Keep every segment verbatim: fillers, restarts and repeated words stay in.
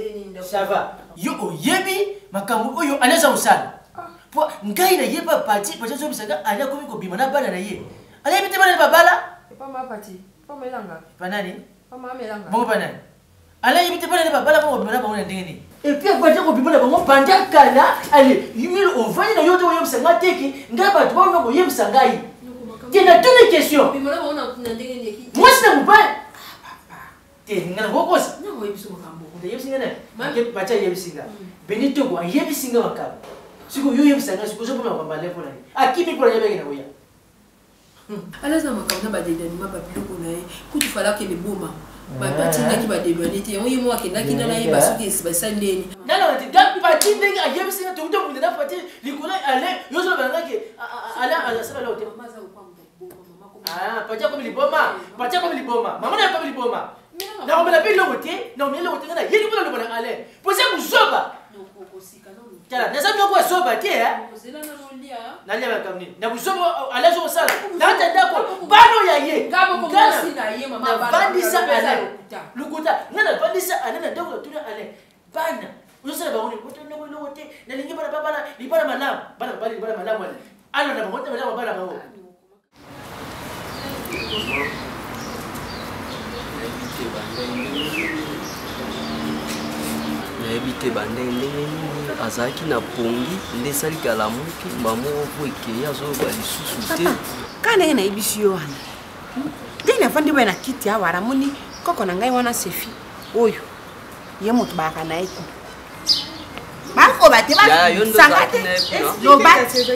Ça va. Yo oyebi makambo oyo anaweza usana. Po ngai na yeba parti parce que bisanga anya komi ko bimana bana na ye. Ala yebite bana babala? Pas ma parti. Pas melanga. Panani? Pas ma melanga. Bongo panani. Ala yebite bana babala bongo bimana bango na ndengeni. Et puis après ko bimana bango panda kala allez, yimil ovani na yoto oyo bisanga teki ngaba to bango ko yebisanga yi. Tena toutes les questions. Bimana bango na ndengeni ki. Moi c'est mon père. Ngana ngokosa nyango yebiso makambo nda yebisinga na make bacha yebisinga benito ko yebisinga makambo siko yo yebisanga siko zo pona kwambale pona akimi pona yebeke na oya alaza makambo na badedani ma babilo na ye kutu fala ke le boma ba patinga ki badedani te oyi mo akenda kinda na ye basuki basandeni nana wati gap patinga yebisinga to to munda na pati likola ale yo zo banga ke ala ala sala lo te mama za kwa mbo mama ko ah pacha ko liboma pacha ko liboma mama na ko liboma na on me la pile loté na on me la loté na yeli pona lobana ale poza kuzoba kala na sabi ko soba te eh na lia makamni na kuzoba alazo sala na hata ndako bano ya ye ngabo ko mosi na ye mama bana bandisa ale lukuta ngana bandisa ale na ndako tuna ale bana usala ba ngoni ko tuna ko loté na lingi bana bana li bana malam bana bana bana malam ale alo na bonte malam bana mawo Nayebite bande ndenge nini azalaki na pongi nde esalika lamuki mbamo po ekei azoyoba lisusu te ka ndenge nayebisi yo wana ndenge nafandi boye na kiti awa aramoni koko na ngai wana sefi oyo ye moto bayaka na ye ku bakoba te basanga te loba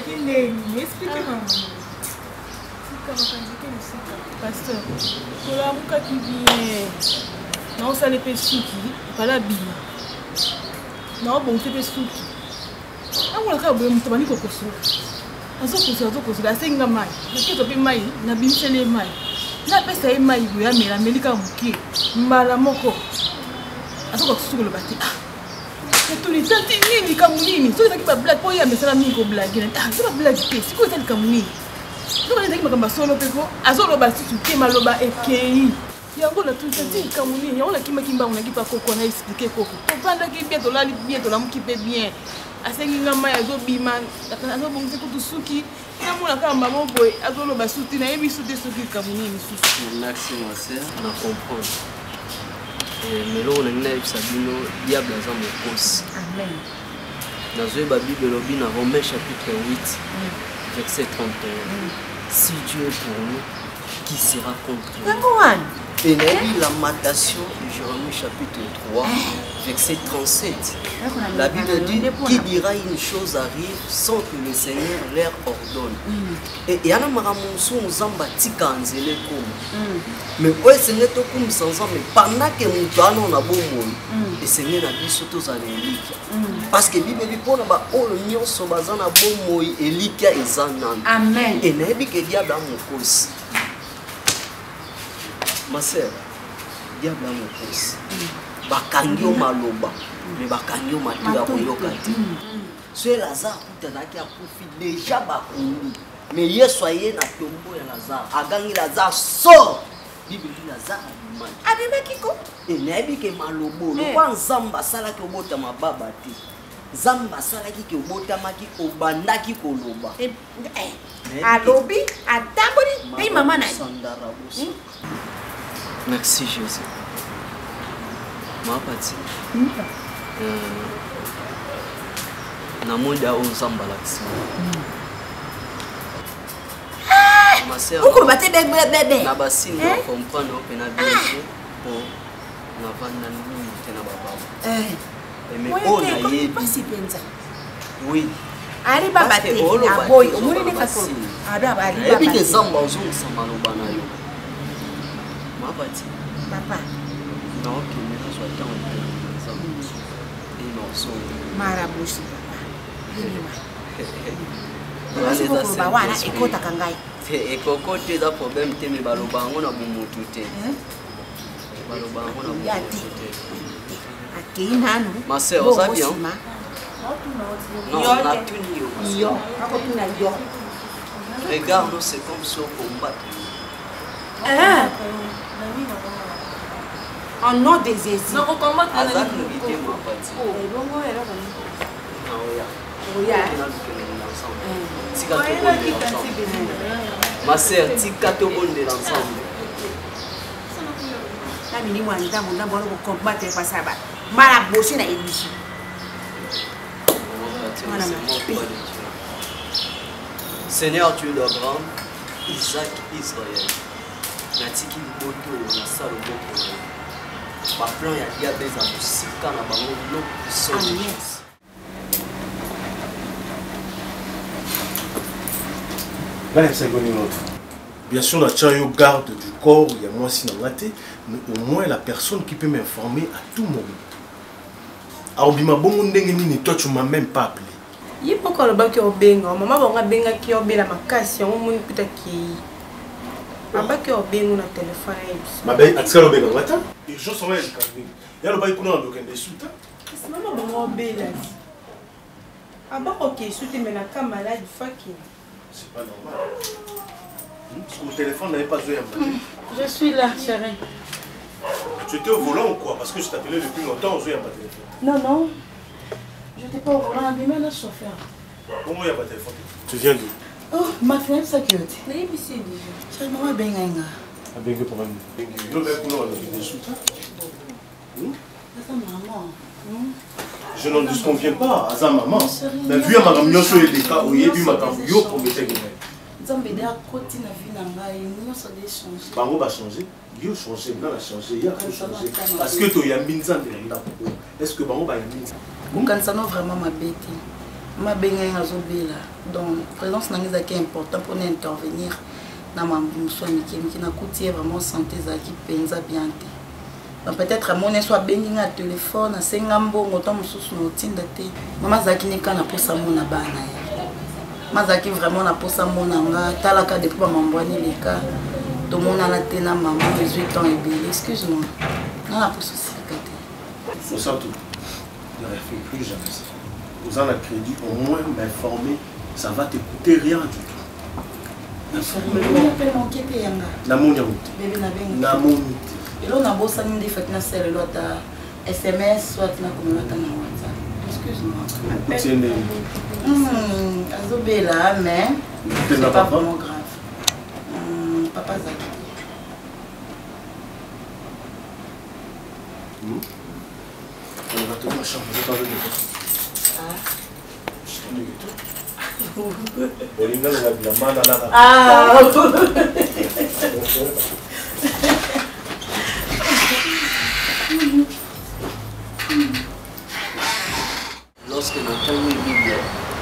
Pasteur, pour la mouka qui vient, non, ça les pessuki, pas la bille. Non, bon, c'est pessuki. Ah, on a qu'à oublier mon tabani kokoso. On s'en fout, on s'en fout, la senga mai. La quête de mai, na binsele mai. La peste est mai, vous avez la melika mouki, mala moko. On s'en fout, le bâti. Ah, tout les temps, c'est ni kamuni. Tout qui va blague, pour y a mes salami ko blague. Ah, c'est pas blague, c'est quoi c'est le kamuni? Donc on a dit que solo peko azolo basi tuke maloba ekei yango na tout ça kamuni yango na kimba kimba on a ki pa koko na expliquer koko to panda ki bien to la bien to la muki pe bien asengi ngama yazo bima azo bongisi kutu suki na mona kama mamo boy azolo basuti na yebi suti suki kamuni ni suki merci ma sœur na comprendre et melo on a une sabino diable za mokosi amen dans la Bible lobi na Romains chapitre huit verset trente et un. Si Dieu est pour nous, qui sera contre nous? Et la lamentation de Jérémie chapitre trois, verset trente-sept. La Bible dit qui dira une chose arrive sans que le Seigneur leur ordonne. Et il y a un maramonso nous embatika anzele comme. Mais ouais, ce n'est pas comme sans mais pendant que nous avons un bon monde, le Seigneur a dit surtout à l'élite. Parce que la Bible dit pour nous, oh le nion so bazan a bon monde, élite est zanan. Amen. Et n'est-ce que diable a mon cause. Ma sœur, diable a mon cause. Bakangyo maloba, mais bakangyo matua koyoka te. Soyez Lazare kutanaki a profit déjà bakouni. Mais hier soyez na tombo ya Lazare. Agangi Lazare sort. Bible dit Lazare a mal. Abima kiko? Et nabi ke malobo, le kwa nzamba sala ke obota mababa te. Zamba sala ki ke obota maki obandaki koloba. Eh, alobi, atamboli, hey maman na. Merci Jésus. Ma pati. Na moda on zamba l'action. Ma sœur. Pourquoi battre bébé bébé? Na basi na comprendre on pena bien pour na vanda ni tena baba. Eh. Mais on a yé pas si penza. Oui. Ali baba te. Ah boy, on mourir ne façon. Ah ba ali baba. Et puis que zamba ozon samalo bana yo. Ma pati. Papa. Non, ok, mais je suis attendre et non, so. Marabushi papa. Ba wana ekota kangai. Te ekokote za problème te me baloba ngo na bumutu te. Baloba ngo na bumutu te. Akina no. Ma sœur, on va bien. Non, on a tout yo. Yo, akotuna yo. Regarde, c'est comme ça au combat. Ah. En nom des Jésus. Non, comment tu as dit? Ma sœur, tika to bonde ensemble. La mini moi ndam ndam bon ko combattre face à ba. Mala bosser na émission. Seigneur Dieu d'Abraham, Isaac, Israël. Natiki moto na salo boko. Ba plan ya dia beza musika na bango no so. Bien sûr, on a garde du corps, il y a moi aussi dans la tête, mais au moins la personne qui peut m'informer à tout moment. Alors, bima bongo ndenge nini, toi tu m'as même pas appelé. Il faut que le bac au benga, maman va benga qui au bela makasi, on m'a dit qui. Un bac au benga na téléphone. Ma belle, à ce que le benga, attends. Et je sens rien du cabinet. Il y a le bac pour nous en des sous. C'est maman bon au bela. Un bac au qui soutient mais la caméra du fucking. C'est pas normal. Parce que mon téléphone n'avait pas joué à moi. Je suis là, chérie. Tu étais au volant ou quoi? Parce que je t'appelais depuis longtemps, on jouait à ma téléphone. Non, non. Je n'étais pas au volant, mais même le chauffeur. Comment il n'y a pas de téléphone? Tu viens d'où? Oh, ma femme, ça qui est. Mais il est déjà. C'est maman benga. Ah, benga pour moi. Benga. Le mec, nous, on a des sous. C'est maman. Je n'en disconviens pas, à sa maman. Mais vu à ma réunion sur les cas où il y a eu ma camouille, pour me dire que Zambédé à côté de la vie n'a nous ça a changé. Bango va changer. Il a changé, il a changé, il a changé. Parce que tu as mis ça dans la est-ce que Bango va y mettre? Quand ça n'a vraiment ma bête. Ma bête est à Zobela. Donc, la présence est importante pour nous intervenir dans ma bouche qui n'a coûté vraiment santé qui pensa bien. Peut-être à mon soit béni à téléphone, à Sengambo, autant de sous nos tindes. Maman Zaki n'est qu'un aposa mon abana. Mazaki vraiment na posa monanga talaka depuis ba mambwani les cas tout le monde a la tena maman dix-huit ans et belle excuse-moi non la posa aussi kate faut ça tout ne réfléchis plus jamais ça vous en a crédit au moins m'informer ça va te coûter rien du tout informer on appelle mon kéké yanga na monia bébé na benga na moni et là on a bossa ni fait na sel l'autre S M S soit na comme l'autre na WhatsApp excuse-moi Hum, Azobela, mais c'est pas vraiment grave. Hum, papa Zaki. Hum. On va te voir chambre, je t'en donne. Ah. Je t'en donne. Ah. Lorsque notre ami Bible,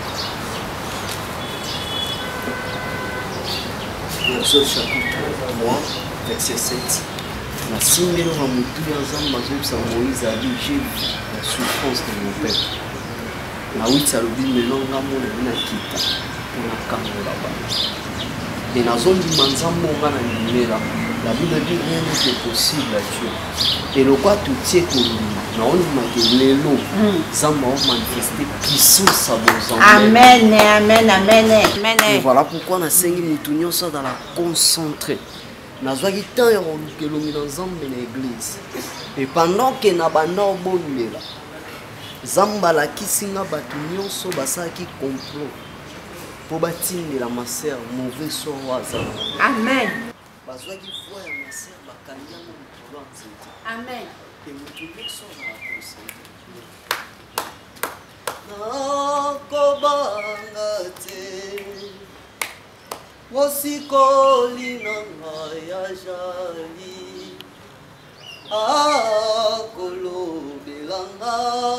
Exode chapitre trois, verset sept, la simelo va mourir ensemble avec Moïse a dit j'ai vu la souffrance de mon peuple. La huit a dit mais non, la mort est nakita pour la caméra là-bas. Et la zone du manzambo on a numéro. La Bible dit rien n'est possible à Dieu. Et le quoi tout tient que nous avons manifesté puissance à vos enfants. Amen, amen, amen, amen. Et voilà pourquoi nous avons ça dans la concentrer. Nous avons dit tant que nous sommes dans l'église. Et pendant que nous avons dit Zambala qui singa batunyo so basaki complot pour bâtir la masseur mauvais sort Amen. Bazwaki foi ya masseur bakanya mo mutolo nzete. Amen. Et mutolo so na conseil. Nakobanga te mosikoli nanga ya jali akolobelanga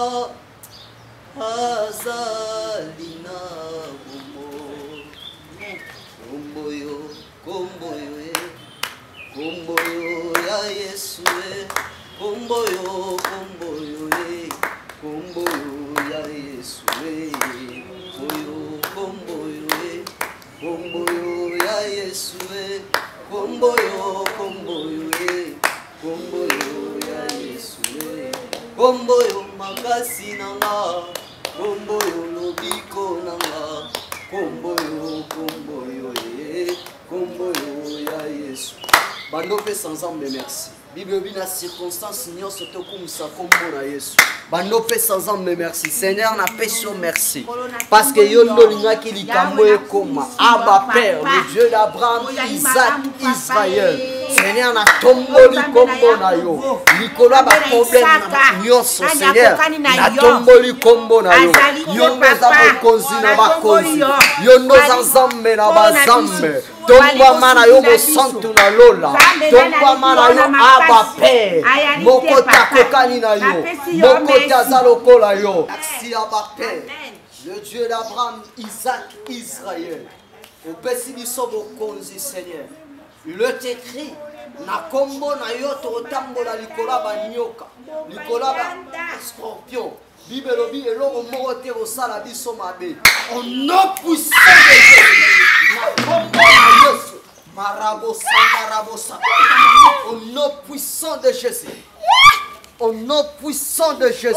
azalina bomo komboyo komboyo e komboyo ya Yesu e komboyo komboyo e komboyo ya Yesu e komboyo komboyo e komboyo ya Yesu e komboyo komboyo e komboyo ya Yesu e komboyo makasi nanga komboyo lobiko nanga komboyo komboyo e komboyo ya Yesu bando pesa ensemble merci. Bible bina circonstance nyonso tokumisa kombo na Yesu. Bando pesa nzambe merci. Seigneur na peso merci. Parce que yo ndo lingaki likambo ekoma. Abba Père, le Dieu d'Abraham, Isaac, Israël. Seigneur na tomboli kombo na yo. Likola ba problème na nyonso Seigneur. Na tomboli kombo na yo. Yo ndo za mokonzi na bakonzi. Yo ndo za nzambe na bazambe. Tomba mana yo mo santu na lola. Tomba mana yo Abba Père. Moko takokani na yo. Moko tazalokola yo. Merci Abba Père. Le Dieu d'Abraham, Isaac, Israël. Au Bessi biso bokonzi Seigneur. Le t'écrit na kombo na yo totambola likola ba nyoka. Likola ba scorpion. Bible lobi eloko moko te osala biso mabe. Au nom puissant de Jésus. Na kombo na Yesu. Marabosa marabosa. Au nom puissant de Jésus. Au nom puissant de Jésus.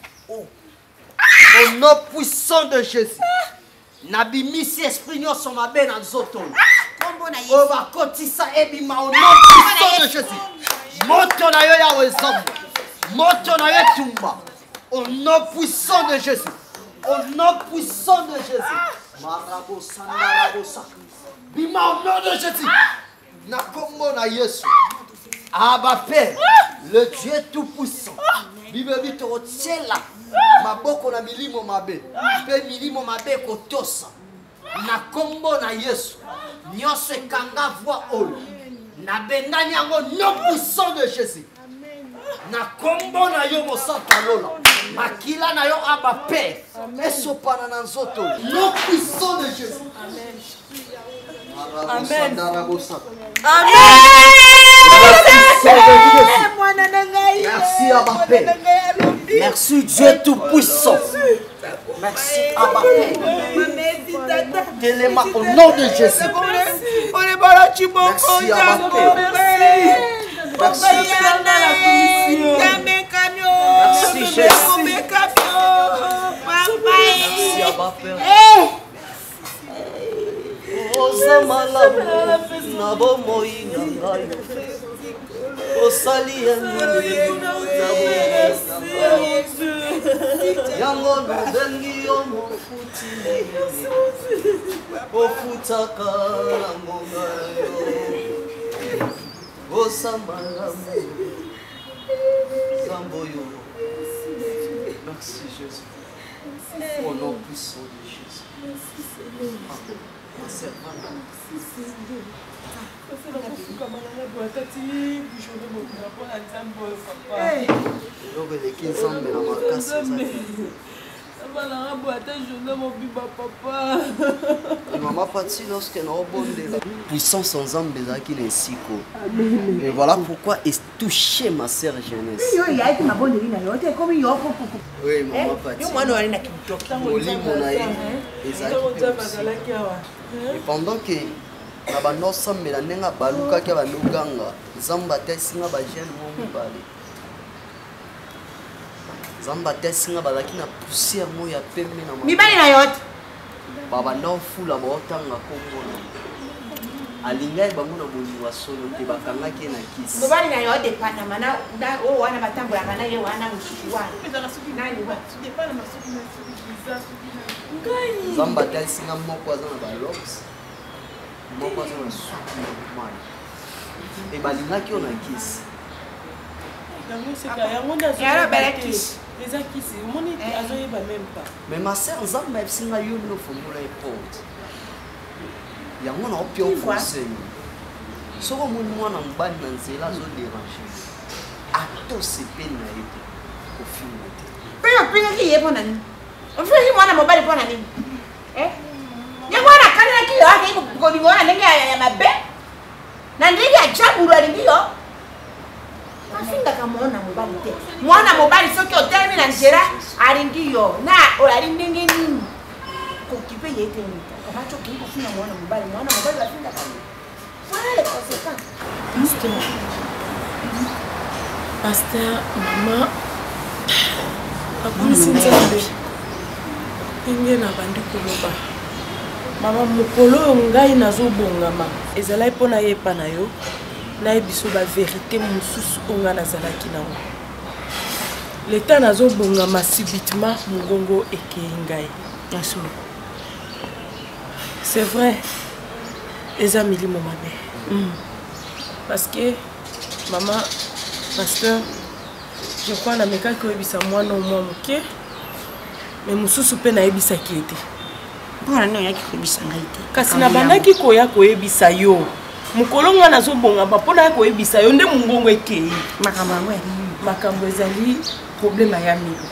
Au nom puissant de Jésus. Nabimisi esprit nyonso mabe na nzoto. On va kotisa ebima au nom puissant de Jésus. Moto na yo ya wezambo. Moto na yo tumba. Au nom puissant de Jésus. Au nom puissant de Jésus. Marabosa marabosa. Bima au nom de Jésus. Na kombo na Yesu. Abba Père, le Dieu tout puissant. Bible dit là. Maboko na milimo mabe. Pe milimo mabe kotosa. Na kombo na Yesu. Nyonse kanga voix oyo. Na bengani yango nom puissant de Jésus. Na kombo na yo mosanta lola. Makila na yo Abba Père. Esopana na nzoto. Nom puissant de Jésus. Amen. Amen. Merci Abba Père. Merci Dieu tout-puissant. Merci Abba Père. Téléma au nom de Jésus. Merci Abba Père. Merci. Merci Jésus. Merci Abba Père. Osamala na bomoi na ngai. Osali yango ndengi yo mofuti ofutaka ngonga yo. Osamala Zamboyo. Merci Jésus. Au nom puissant de Jésus. Ma servante. Maman Pati, lorsqu'elle a puissance en Zambé, qui est si court. Et voilà pourquoi elle touchait ma sœur jeunesse. Oui, maman Pati. Et pendant que Nabano Sambela Nenga Baluka Kabaluganga, Zamba Tessinga Bajen Mobali. Zamba Tessinga Balakina poussière moya pembe na Mibali na yote. Baba na fula botanga kombono. Alingai bango na bonwa solo te bakanga ke na kisi. Mibali na yote pana mana da o wana batambo ya kana ye wana mushiwa. Nani wa? Depana masuku na suku. Ngai. Zamba Tessinga moko azana ba locks. Moko azana suku normal. E balinga ki ona kisi. Mais ma sœur Zamba Epsinga yo no formula e porte. Yango na opio conseil. Soko mon mwana mbani na nzela zo déranger. Ato se peine na yeto. Au film. Peyo pinga ki yepo nani? On fait mwana mobali po nani? Eh? Yango na kana ki yo ake ko bingona ndenge ya mabe. Na ndenge ya jamuru alingi yo. Afinga kamona mobali te. Mwana mobali soki otelemi na njera alingi yo. Na olali ndenge nini? Ko kipe yete ni. Kama choki ko fina mwana mobali, mwana mobali afinga kama. Voilà les conséquences. Pasteur. Pasteur, maman. Akuni sinzambe. Inge na bandi koloba. Mama mukolo ngai nazobongama. Ezala ipona yepa na yo. na biso ba vérité mususu onga nazalaki nango. L'état nazo bonga subitement mongongo ekengai. Yaso. C'est vrai. Les amis li momabe. Mm. Parce que maman pasteur je crois na meka ko ebisa mwana omwa moke mais mususu pe na ebisa ki ete. Bona no yaki ko ebisa ngai te. Kasi na bandaki ko ya ko ebisa yo. Mukolonga nazo bonga ba pona ko ebisa yo nde mungongo ekei. Makamba ngwe. Makambo ezali problème ya milo.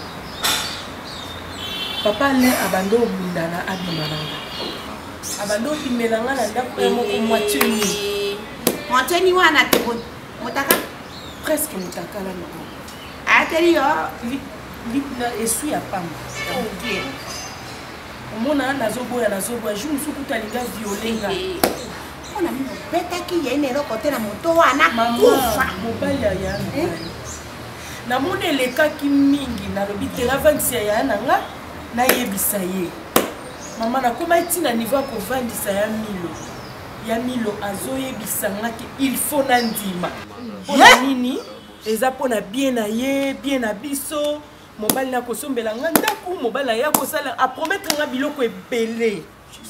Papa le abando bundana abimananga. Abando bimelanga na ndako ya moko moitié ni. Moitié ni wana te motaka presque motaka la no. Ateli yo li li na esu ya pamba. OK. Omona nazo boya nazo boya ju musuku talinga violenga. Ona mino betaki yene ro kote na moto wana kufa mobali ya yana. Na mone lekaki mingi na lobi te la vingt ya nanga na yebisa ye. Mama na koma itina niveau ko vandisa ya milo. Ya milo azoyebisa ngaki il faut nandima. Pona nini? Eza pona bien na ye, bien na biso. Mobali na kosombela nga ndaku, mobali ya kosala a promettre nga biloko ebele.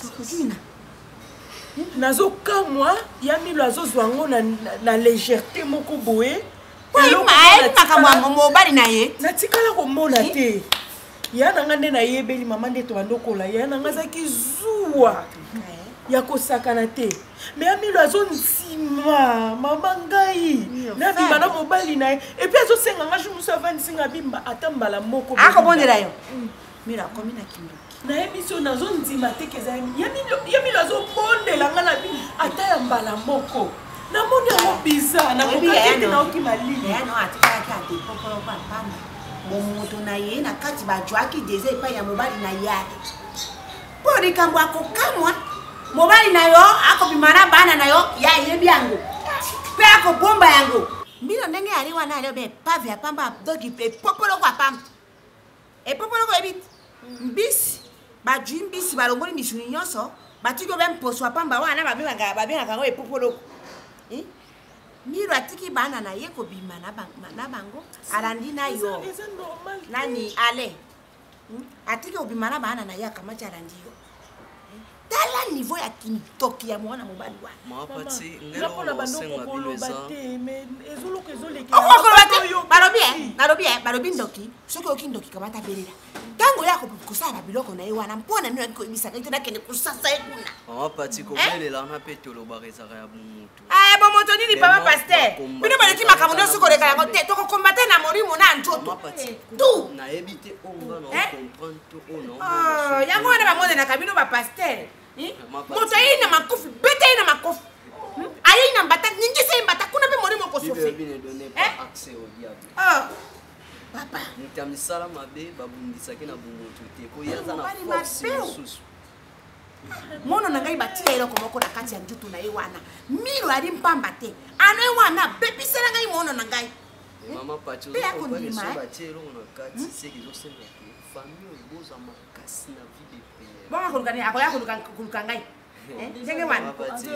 Nazo kamwa ya milo azozwa ngo na, na légèreté moko boye. Makamwa mobali na ye. Natikala komona te. Ya nanga nde na yebeli mama nde to bandokola ya nanga zaki zuwa ya kosakana te mais amilo azonzima mama ngai na bimba na mobali na et puis azosenga nga ju muso avandi singa bimba atambala moko akobondela yo milo akomi na kindoki na emission nazonzima te keza ya milo ya milo azobondela nga na bimba ata ya mbala moko na moni yango bizarre na kokaki te na okimalili ya no atikala ki ate popolo kwa pamba momoto na ye na kati bajwaki deze epai ya mobali na ye po likambo akokamwa mobali na yo akobimana bana na yo ya yebi yango pe akobomba yango mbino ndenge ali wana leo be pave ya pamba dogi pe popolo kwa pamba e popolo ko ebit mbisi bajwi mbisi balongoli misuni nyonso batiko be mposo wa pamba wana babengaka babengaka ngo e popolo eh miro atiki bana na ye kobima na bango alandi na yo nani ale atiki obima na bana na ye akamati alandi yo tala niveau ya kintoki ya mwana mobali wana mapati ngelo na senga bileza mais ezoloko ezoleki barobi eh barobi eh barobi ndoki soki okindoki kamata belela tango yako kusala biloko na ye wana mpona mino ko ibisa kete na kende kusasa ekuna mapati ko belela na petolo baresaka ya mutu ah bo moto nini papa pasteur bino baleki makamundo siko leka yango te to ko combattre na morimo na njoto tu na ebite onga na comprendre to ono ah yango wana ba mona na kabino ba pasteur moto ayi na makofi bete ayi na makofi ayi na mbata ningi se mbata kuna pe morimo ko sofe accès au diable ah papa nitamisala mabe babundisaki na bungoto te ko yaza na force susu mono na ngai batia eloko moko na kati ya njutu na ye wana miro ali mpamba te ano ye wana bepisela ngai mono na ngai mama pacho ko ba so batia eloko na kati c'est qu'ils ont semé famille boza makasi na vie de prière bonga kulukani akoya kuluka ngai eh ndenge wana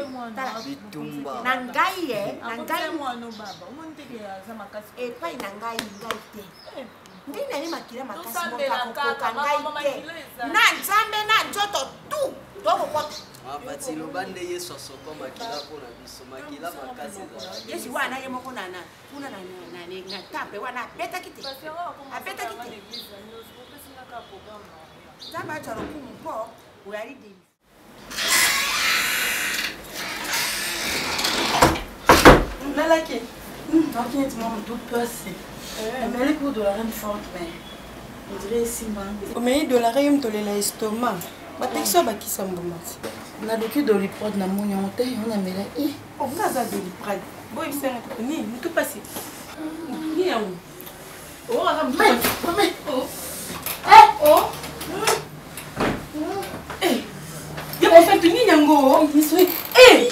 bitumba na ngai ye na ngai mwana baba umuntu ke za makasi e pai na ngai ngai te ndina ni makira makasi mboka ko ngai te na nzambe na njoto tu toko kwa mapati lobande yesu asoko makila pona biso makila makasi za yesu wana ye moko na na kuna na na na tape wana beta kiti abeta kiti zamba charo kumpo uyari de Nalaki. T'inquiète, maman, tout passe. Mais les cours de la reine forte, mais on dirait Simba. Mais de la reine, tu l'as l'estomac. Ma texture va qui s'embrouille. On a vécu de l'hyprode, on a mon yonté, on a mis là. Eh, on a ça de l'hyprode. Bon, il s'est retenu, tout passé. Ni à où? Oh, regarde, mais, oh. Eh, oh. Eh, il y a mon fait ni yango. Eh.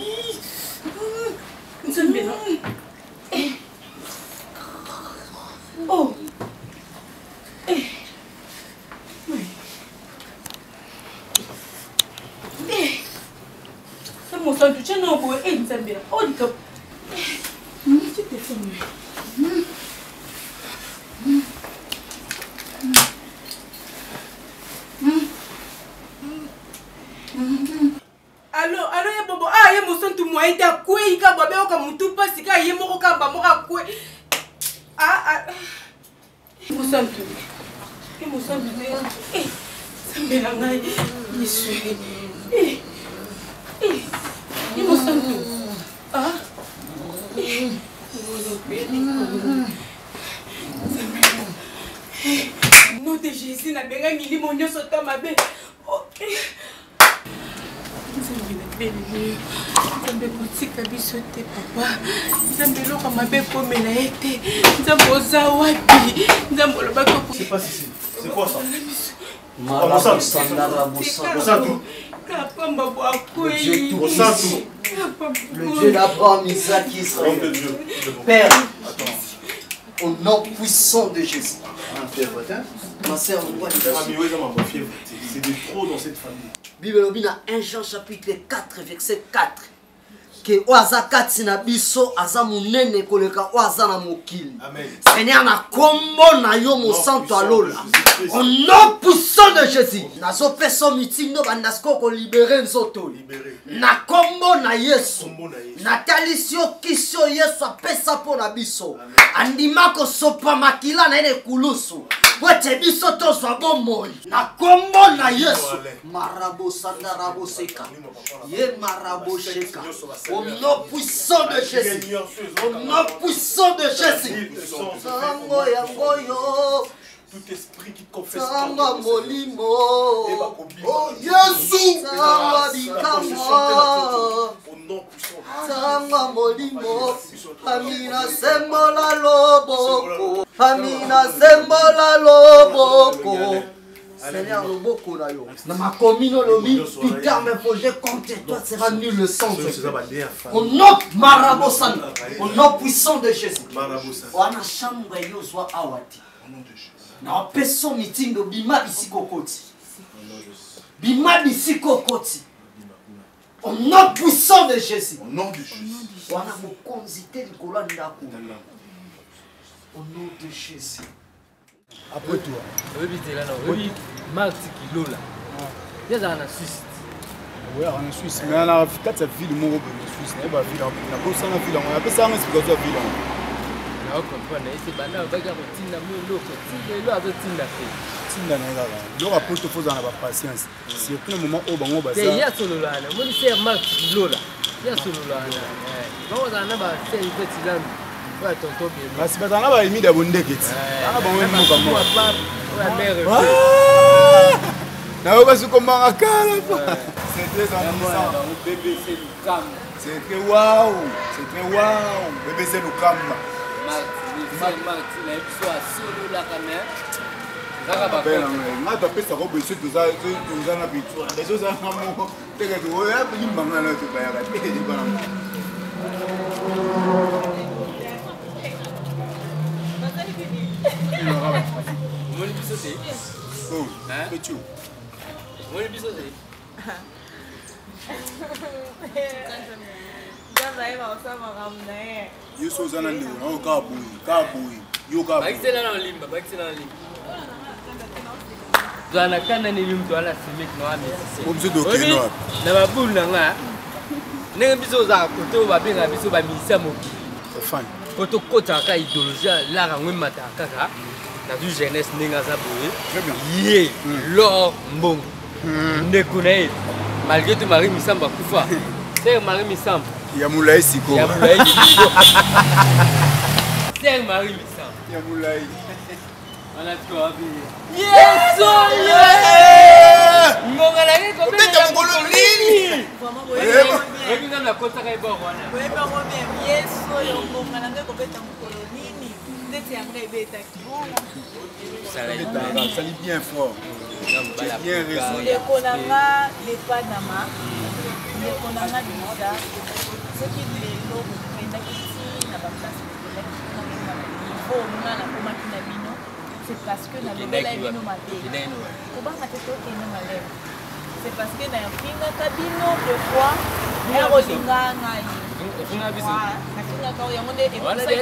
Oh. Eh. Oui. Eh. C'est mon sang, tu tiens non pour eh, Nzambela. Oh, Allô, allô, ya bobo. Ah, ya mosantu moi ita kwe ika babe oka mutu pasi ka ye moko ka ba moka kwe. Ah ah. Mosantu. Ya mosantu de. Eh. Sambela ngai. Yesu. Eh. Eh. Ya mosantu. Ah. Eh. Nom de Jésus na benga milimo nyoso ta mabe. Ok. Nzambe kotika biso te papa. Nzambe eloko mabe ekomela ye te. Nzambe oza wapi? Nzambe olobaki C'est pas ici. C'est quoi ça? Kapamba bwakwe. Le Dieu d'Abraham, Isaac, Israël. Père, au nom puissant de Jésus. Ma sœur, on c'est de trop dans cette famille. Bible dans un Jean chapitre quatre verset quatre. Que oaza kati na biso aza munene koleka oaza na mokili. Seigneur na kombo na yo mo santo alola. Au nom puissant de Jésus. Na so peso meeting no bandasko ko libérer nzoto. Na kombo na Yesu. Na talisio kisio Yesu apesa po na biso. Andima ko sopa makila na ene kulusu. Wete biso tozwa bomoi. Na kombo na Yesu. Marabo sanda rabo seka. Ye marabo sheka. Au nom puissant de Jésus. Au nom puissant de Jésus. Sango yango yo. Tout esprit qui confesse Sanga molimo. Oh Yesu. Sanga dikamo. Au nom puissant. Sanga molimo. Amina sembola loboko. Amina sembola loboko. Seigneur, le beau coulayo. Dans ma commune, le mi, putain, mais faut que je compte, toi sera nul le sang. Au nom Marabosan, au nom puissant de Jésus. On a chambre yozwa awati. Na peso meeting do bima bisiko koti. Bima bisiko koti. Au nom puissant de Jésus. Au nom de Jésus. On a mon consité de colonne d'akou. Au nom de Jésus. Après toi. Oui, tu es là, oui. Marc Kilola. Il y a un Suisse. Oui, en Suisse. Mais on a quatre villes, mon Suisse. On a ville. On a posé une ville. On a posé une explication ville. On a compris. C'est pas là. On va dire que tu n'as pas l'eau. Tu n'as pas l'eau. Tu n'as pas l'eau. L'eau a pour te faire dans la patience. C'est un moment où on va. Il y a solo là. Moi, c'est Marc Kilola. Il y a solo là. Quand on a un c'est une petite langue. Parce que dans la limite de Bondekit. Ah bon, même moi comme moi. Na oka su comment akala. C'est très amusant. Bébé c'est le cam. C'est très waouh. C'est très waouh. Bébé c'est le cam. Marc, Marc, il a eu à solo là quand même. Zaka ba bela. Na ta pesa ko beso to za to za na bitu. Beso za na mo. Teke to ya bi mbanga na to ba ya ka. Teke di bana. Mon épisode c'est oh hein petit mon épisode c'est yo so zana ndi na ka boy ka boy yo ka boy bakisela na limba bakisela na limba zana kana ni limto ala simik no amesi mo biso do keno na babulu na nga ndenge biso za koto babenga biso ba misa moki fan koto kota ka idéologie la rangwe mata kaka na du jeunesse ndinga za boye ye lo mbong ndekunae malgré tout Marie Misamba kufa c'est Marie Misamba ya mulai siko ya mulai c'est Marie Misamba ya mulai ana kwa bi yeso ye ngonga la ko be ya ngolo nini ebi na na kota kai ba wana we ba mo be yeso yo ngonga la ko be ta ngolo nini ndeti ya ngai beta ça va être ça lit bien fort bien raison le konanga le panama le konanga déjà ce qui les lots penda kiti na ba place de la faut on a na koma kina bino c'est parce que na bebela bino mabe ko ba matete ke na malé c'est parce que nafingaka bino de fois yakolinga ngai nafingaka yango nde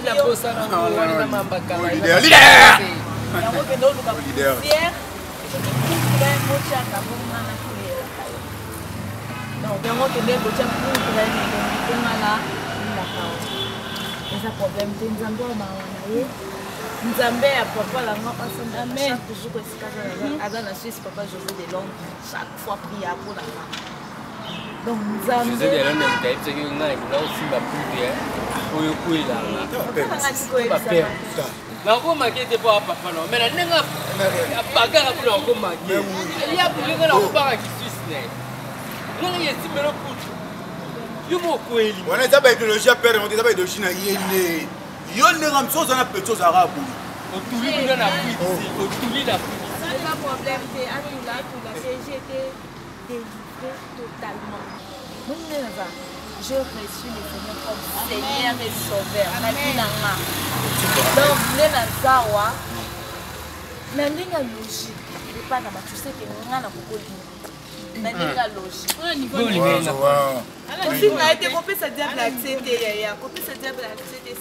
yango kende oluka poussière motiaka bongana koyelaka yo donc yango kende kotia poudre bongana ilaka eza problème te nzambe wa mawa na ye nzambe ya papa langa amen toujours esika aza na Suisse papa José de Londres chaque fois prier pour la femme donc nzambe José de Londres mtaipse ki ngai kuna usimba prier oyo kuila nga papa na koma kete po papa no mena nenga bagara kuna koma ke ya bulinga na kubanga ki Suisse ne nanga yesimelo kutu yumo kweli wana zaba idéologie père on zaba idéologie na yene yo nenga msozo na petso za rabu otuli kuna na kuiti otuli na kuiti c'est pas problème c'est atula atula c'est j'étais délivré totalement moi nenga je reçu le Seigneur comme Seigneur et Sauveur na binanga donc nena zawa na ndinga logique et pas na tu sais que ngana kokoli na ndinga logique au niveau si on a été coupé ça diable accepté ya coupé ça diable accepté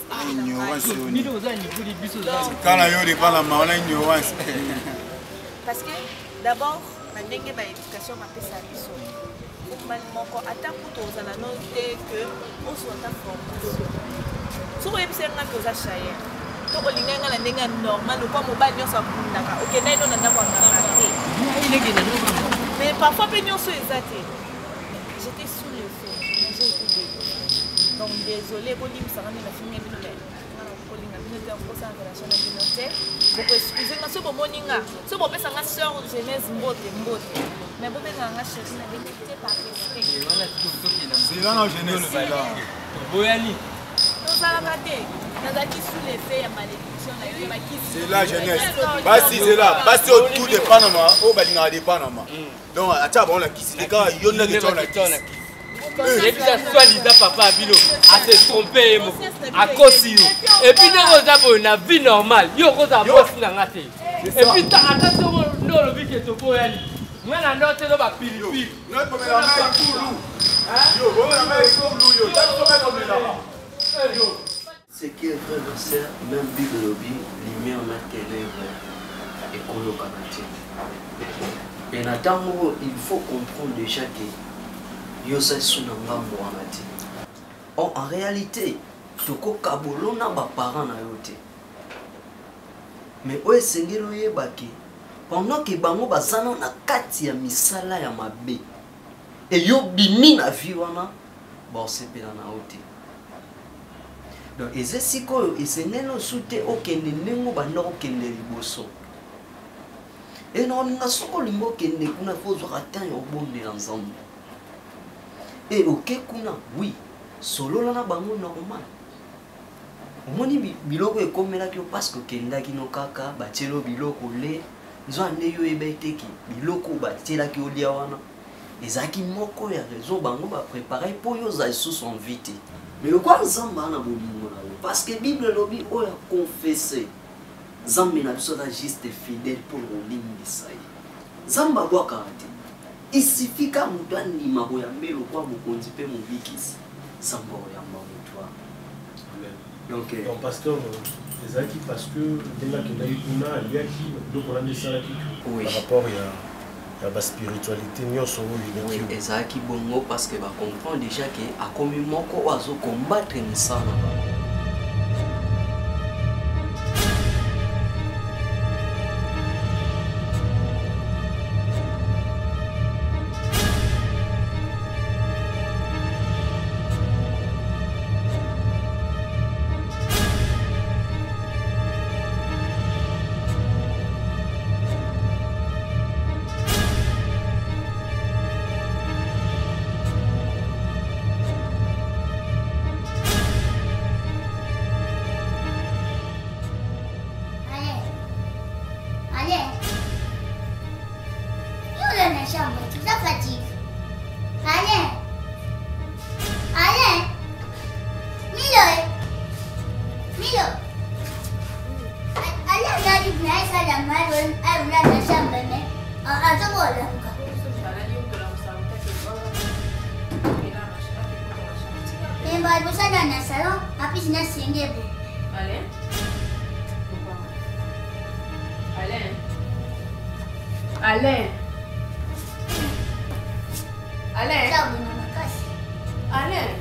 quand la yo pas la main on a ignorance parce que d'abord na ndenge ba éducation ma pesa biso moko ata kuto ozala no te que oso ta formation so ko yebisanga que oza chaye to ko linga na ndenge normal ko mobali nyonso akundaka okenda ino na ndako nganga te mais parfois pe nyonso ezate j'étais sous le feu j'ai été dégoûtée donc désolé ko limsanga na finga bino le ko linga bino te ko sa relation na bino te boko excusez nga so bomoninga so bopesa nga sœur jeunesse mbote mbote mais bon nga nga chérie na bénéficié par respect c'est là non jeunesse c'est là boyali non ça la raté nazaki sous l'effet ya malédiction na yo ba kisi c'est la jeunesse basi c'est là basi tout de Panama au balinga de Panama donc acha bon la kisi les gars yo na de tona et puis ça soit lisa papa bino a se tromper à cause yo et puis nous avons une vie normale yo ko za boss na ngate et puis attention no le biki to boyali mwana ndote no ba pili pili no ko la main kulu yo bo la main kulu yo ta ko mettre comme là yo ce qui est vrai le sœur même Bible lobby lumière na ténèbre et kolo kanati et natango il faut comprendre déjà que yo sa sunanga moamati en réalité toko kabolo na ba parents na yote mais oye sengelo yebaki pendant que bango bazana na kati ya misala ya mabe et yo bimi na vie wana ba osepela na yote donc ezesi ko esengelo sute okende nengo banda okende liboso et non nga soko limbo kende kuna fozwa atan yo bonde na nzambe et ok kuna oui solo la na bango normal omoni biloko ekomela kyo parce que kenda kino kaka bachelo biloko le nzo ande yo ebeteki biloko batela ki olia wana ezaki moko ya raison bango ba préparer pour yo za sous son vite mais le quoi nzamba na bolingo na parce que Bible lobi o ya confesser nzambe na biso da juste fidèle pour olingi sai nzamba bwa karate isifika mutu andima koyambela kwa mokonzi mpe mobikisi nzamba oyamba mutu donc euh, donc pasteur ezalaki parce que ndenge akendaki kuna aliaki biloko wana esalaki par rapport ya ya baspiritualité nyonso oyo oui ezalaki bongo parce que bacomprend déjà ke akomi moko oyo azokombattre misala na bango. bosala na salon apesi na senge bo. Alain. Alain. Alain. Alain. Sabu na makasi. Alain.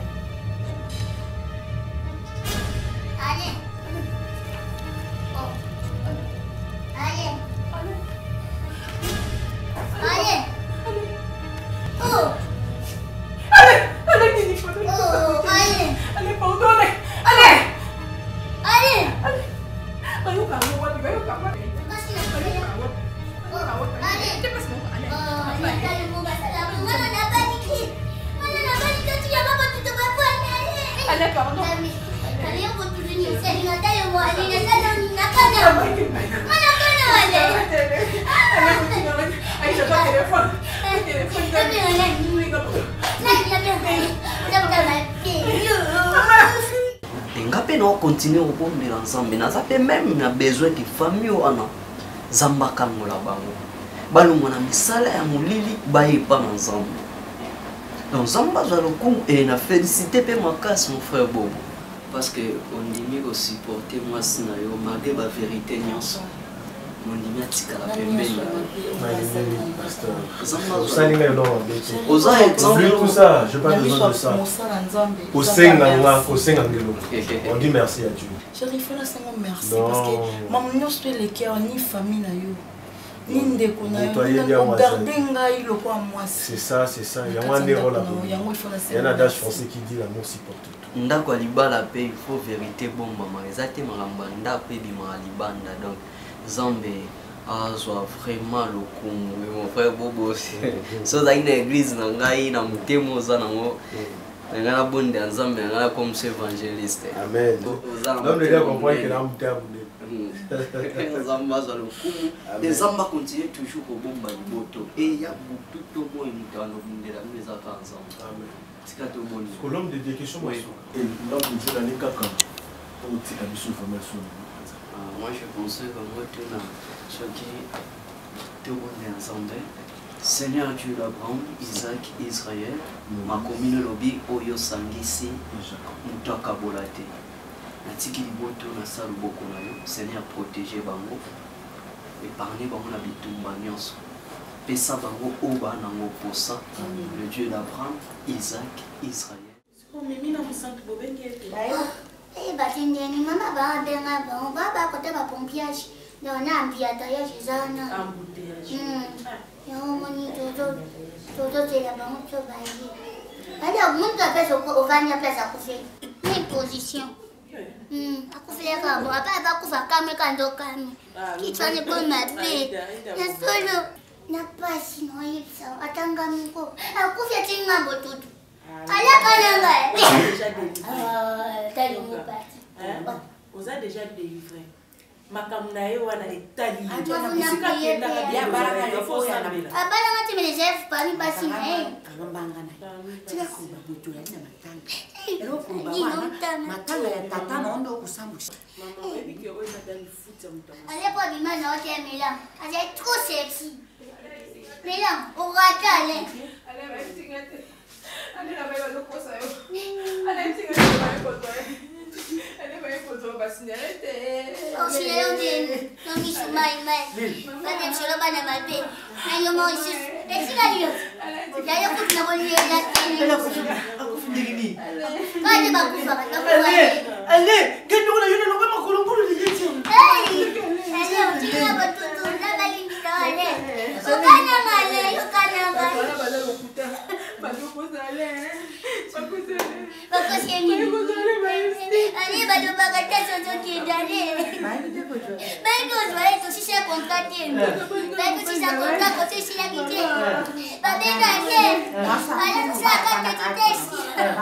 Alain. Oh. Alain. Alain. Oh. Alain. Alain, nini ko na. Oh, Alain. Alain, pardon, Alain. Alain. Alain. Ayaw ka, ayaw ka, ayaw ka. Kasi na kaya. Oh, Alain. Oh, tayo mo ba sa labo? Mana na balik? Mana na balik ka siya ba tuto ba po Alain? Alain, pardon. Kali yung buto rin yung sa nga tayo mo Alain na sa lang nakana. Mana ka na Alain? Ay, siya ka telefon. Telefon ka. Sabi nga Alain. Lain na ba? Sabi ka ngape na continue kobombela nzambe naza pe même na besoin ke famille wana zamba kangola bango balongwa na misala ya molili bayepa na nzambe donc nzambe azwa lokumu e na félicité mpe makasi mon frère Bobo parce que ondimi kosupporte mwasi na yo malgré bavérité nyonso mondimi atikala pembeni oza exemple tout ça, je pas besoin de ça. Au Senganga, au Sengangelo. On dit merci à Dieu. Chérie, faut la sengo merci parce que maman nous soit le cœur ni famille na yo. Ni ndeko na yo. Garder ngai loko à moi. C'est ça, c'est ça. Il y a un héros là. Il y a un adage français qui dit l'amour supporte tout. Ndako libala pe il faut vérité bon maman. Ezate malamba ndako ebima libanda donc Zambé azwa vraiment lokumu mon frère Bobo so za ina église na ngai na mutemo za nango ngana bonde Nzambe ngana comme évangéliste amen donc les gars comprennent que la mutemo Nzambe azwa lokumu et Nzambe continue toujours au bomba liboto et ya beaucoup to mo imutano bundela meza ka Nzambe amen tikato boni ko l'homme de Dieu question moi et l'homme de Dieu la nekaka o tika biso formation. Moi je pensais que moi tu n'as ce qui te remet ensemble. Seigneur Dieu d'Abraham, Isaac, Israël, ma commune lobby Oyo Sangisi, Mutaka Bolate. Natiki liboto na salu boko na yo, Seigneur protéger bango, épargner bango na bitumba nyonso. Pesa bango oba nango posa, le Dieu d'Abraham, Isaac, Israël. Oh mimi na musantu bobengete. Eh, batendeni mama ba benga ba ba ba kote ba pompiage. Non, na ambiataya jizana. Embouteillage. Hmm. Yo moni toto toto tela ba mo cho ba yi. Ala mundu apesa ko ovanya pesa kufe. Ni position. Hmm, akufe ka bo apa ba kufa kame kando kame. Kichwa ni kwa mabe. Na solo na pasi no yipsa atanga mko. Akufe tinga botutu. Ala kananga. Ah, tali mo pati. Vous avez déjà délivré. Makamnae wana etali. Sika kenda ya baraka ya fosa na bila. Abana ngati melezef pani basi eh. Kambanga na. Tika kuba butura ina matanga. Ero kuba wana. Matanga ya tata na ondo kusambusha. Mama wewe biki wewe nadani futa mtama. Alepo bima na wote Milan. Aje trop sexy. Milan, o gatale. Ale ba tingate. Ale na ba lo kosa yo. Ale tingate ba ko to. Ale ba ko to basinete. O sinelo de no mi sumai mai. Bana msholo bana mabe. Ayo mo isi. Esika dio. Ya yo kutna boli ya tini. Ala kufundi. Akufundi nini? Kaje ba kufa na kufa. Ale, ale, kendo kuna yule lobe makulungulu lijeti. Hey! Ale utina batutu na bali ndale. Ukana male, ukana male. Bana bana lokuta. Bana kozale. Bakuzale. Bakoseni. Ali bado bagata soto kidale. Bado zwae to sisa kontate. Bado sisa konta ko sisa kite. Babena ke. Ala sisa kate tutesi.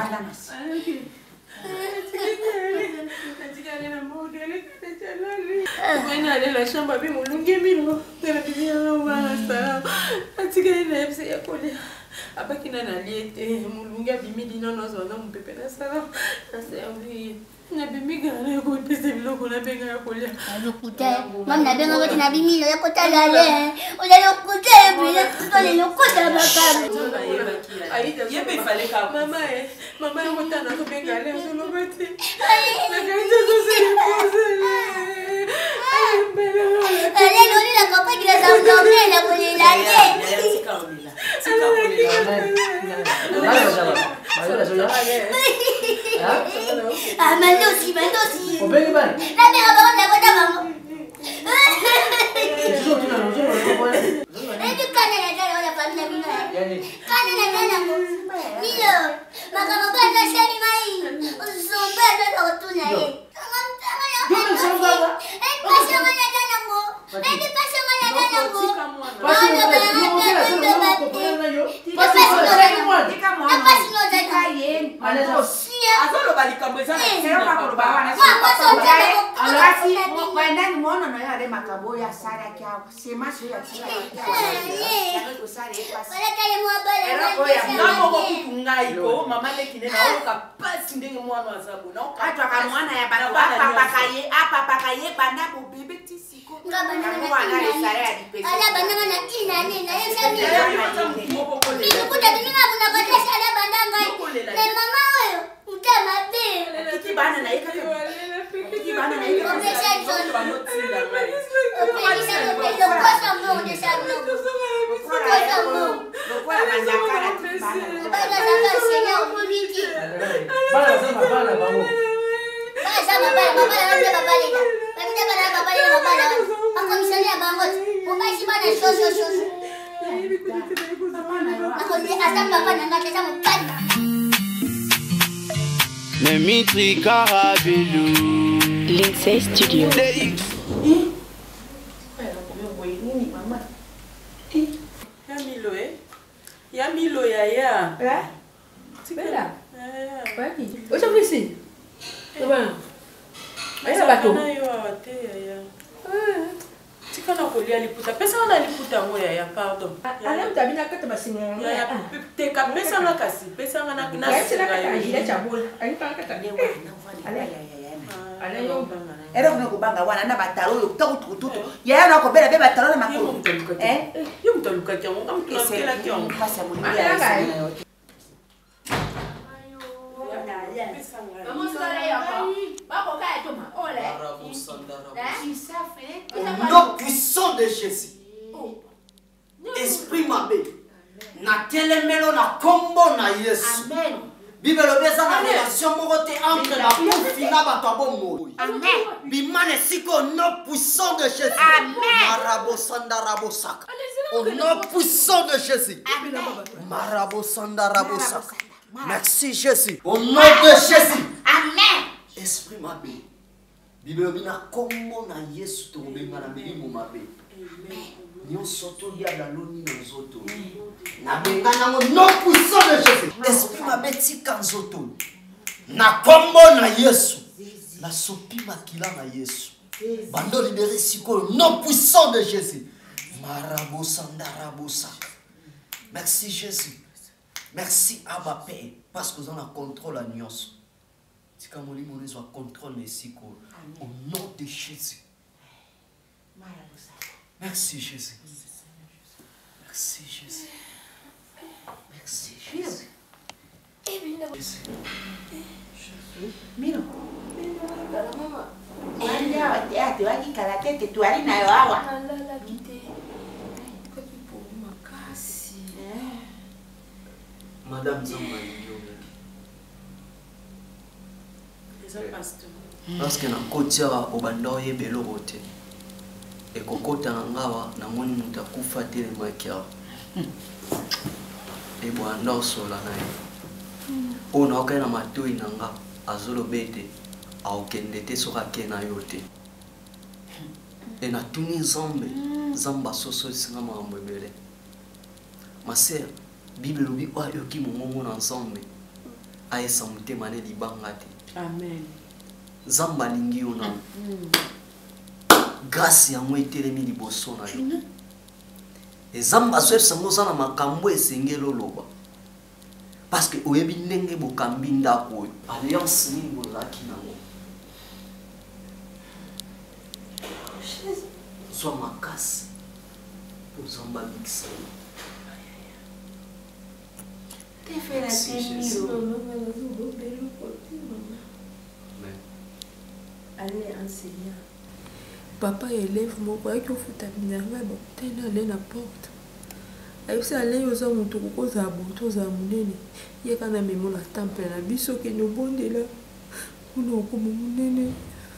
Bueno, ale la chamba bi mulunge mino. Tera bi ya wala sa. Atika ina epse ya kole. Abakina na liete mulunge bimidi nono zo na mpepe na sala. Asa yangu na bimiga na ko pese biloko na benga ya kole. Lokuta. Mam na benga ko na bimilo ya kota gale. Ola lokuta bila ko le lokuta bakam. Yebe il fallait qu'à maman eh maman est autant dans combien galère sur le bâti. La qualité de ce déposer. Elle est loli la campagne qui les a endormis la volée la C'est quand on est là. C'est quand on est là. Ah mais aussi mais aussi. On peut y aller. La mère va on la voix de maman. C'est toujours tu n'as pas le Et du canne la gana la famille la mine. Canne la gana mo. Milo. Makama ba na shani mai. Zomba na rotuna ye. Yo me samba. Eh pasa mana gana mo. Eh pasa mana gana mo. Pasa mana gana mo. Pasa mana mo. Pasa no zaka ye. Allez. Azolo balikambo eza na Sio makolo bawana. Alasi mwenda ni mwana na yale makabo ya sara kia sema sio ya kila ya. Ko sara epasi. Wala kale mo bala. Namo ko ngai ko mama lekine na oka pasi ndenge mwana azabu na oka Atwa ka mwana ya bana papa kaye apa papa kaye bana bo bebe tisiko. Ngabana na mwana ya sara ya dipesi. Ala bana na ina nina yesa ni. moko ko le. Nikuta ninga buna badesha ala bana ngai. Ne mama oyo utama be. Kiki bana na yeka. Kiki bana na yeka. Obesha John. Banotinda ngai. Obesha John. Lo kosa mo de sa no. Kosa mo. Lokola manjakara bana. Bana sanga senya obuliki. Bana samba bana bango. Bana samba bana bana bana bana bana. Bana bana bana bana. Akamsania bango. Ubashi bana sho sho sho. Akonde asa papa nanga tesa mo bana. Nemitri Karabelu Lindsay Studio. Ya milo eh. Ya milo ya ya. Eh? Bella. Baki. Ocha visi. Eba. Eba bato. Na yo awate ya ya. Eh. Tika na kolia liputa. Pesa na liputa ngo ya ya pardon. Ala mtabina kata basinga. Ya ya te ka pesa nga kasi. Pesa nga na na. Ya sina kata ile chabula. Ani pa kata dewa. Ala ya ya ya. Ala yo. Era kuna kubanga wana na batalo yo kutukututu. Ya na ko bela be batalo na makolo. Eh? Yo mtaluka kyango. Amkela kyango. Pasa mulia sana yote. Au nom puissant de Jésus, esprit mabé, na telemelo na kombo na Yesu. Bible obeza na relation moko te entre la kufi na bato abongo. Amen. Bimane siko au nom puissant de Jésus. Marabo sanda rabo saka. Au nom puissant de Jésus. Marabo sanda rabo saka. Merci Jésus. Au nom de Jésus. Amen. Esprit mabé. Bible obina kombo na Yesu to benga na milimo mabé. Nyonso to ya la loni na nzoto. Na benga nango non puissant de Jésus. Esprit mabé tika nzoto. Na kombo na Yesu. La sopi makila na Yesu. Bando libéré siko non puissant de Jésus. Marabo sandarabo saka. Merci Jésus. Merci Abba Père parce que vous avez le contrôle à nyonso. Tika molimo nezo contrôle les siko. Au nom de Jésus. Merci Jésus. Merci Jésus. Merci Jésus. Mino. Enda wate ate waki kala tete tuali na yo awa. Alala kite. Kaki po makasi. Madame Zamba Ndio. Les pasteurs. Parce que na kotia obanda oyebelo rote. Et kokota ngawa na moni mutakufa tele makia. Et bwanda osola naye. Ona okena matoi nanga azolo bete aokende te soka kena yote. Et na tuni Zambe, Zamba soso singa mambo ebele. Ma sœur, Bible lobi oyo ki mongongo na Nzambe. Aesa mutema ne libanga te. Amen. Zamba lingi ona. Grâce ya mwe telemi liboso na yo. Et Zamba soif sango sana makambo esengelo loba. Parce que oyebi ndenge bokambi ndako alliance ni bozaki nango. Sois makasi. Pour Zamba mixer. T'es fait la tête. Allez, enseignant. Papa élève mon quoi qui fout ta minerva donc t'es allé la porte. Et puis allez aux hommes autour aux abos aux amounés. Il y a quand même mon la temple la biso que nous bon de là. On a comme mon nene.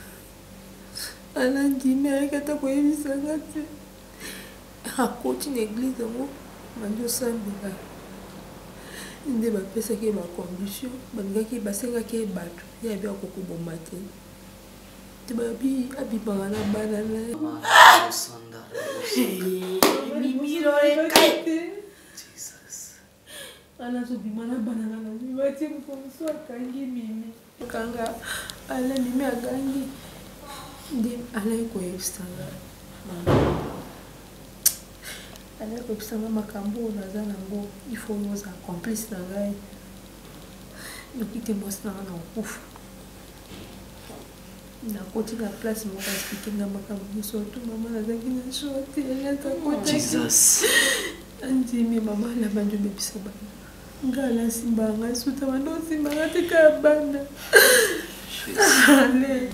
Alain Guinée qui t'a quoi il s'est gâté. À côté de l'église moi, manjo sambela. Inde ba pesa ke ba condition, banga ki basenga ke bato. Ya bien koko bon matin. Babi abibanga na banana Sanda mimiro ekai Jesus ana so bimana banana na mibati mfonso akangi mimi kanga ala mimi akangi ndi ala ko yestanga ala ko yestanga makambo na zana ngo il faut nous accomplice na ngai nokite mosna na okufa na côté de la place, je vais expliquer que je suis surtout maman a dit que je suis côté. Jesus. Andi mi maman la banjo baby saba. Ngala simba nga suta wando simba ngate ka banda. Ale.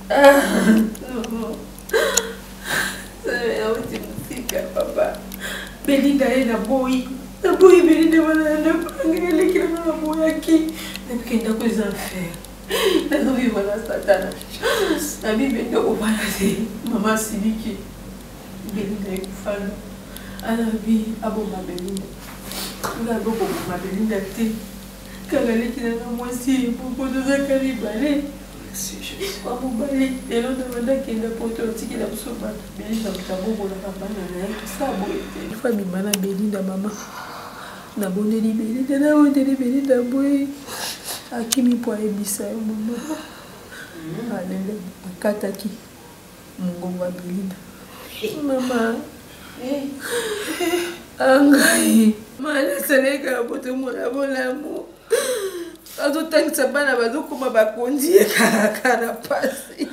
Sasa auti musika papa. Belinda ina boy. Na boy Belinda wana na pangele kila na boy aki. Na kenda ko zanfer. Não vivo na satana. A Bíblia não vai fazer. Mamãe se diz Belinda é que fala. Ela vi a bomba Belinda. Ela viu a bomba Belinda tem. Calali que não moci, por conta da caribale. A bomba ali, ela não manda que ainda pode ter que dar para o bar. Belinda está bobo na cabana, né? Tu sabe? Família mana Belinda mama. Na bonde de Belinda, na bonde de Belinda boy. Akimi po ebisa yo mama. Alele akataki mungongo wa Belinda. Mama. Angai. Mala seleka boto mona bolamu. Azo tangisa bana bazokoma bakondi ekala pasi.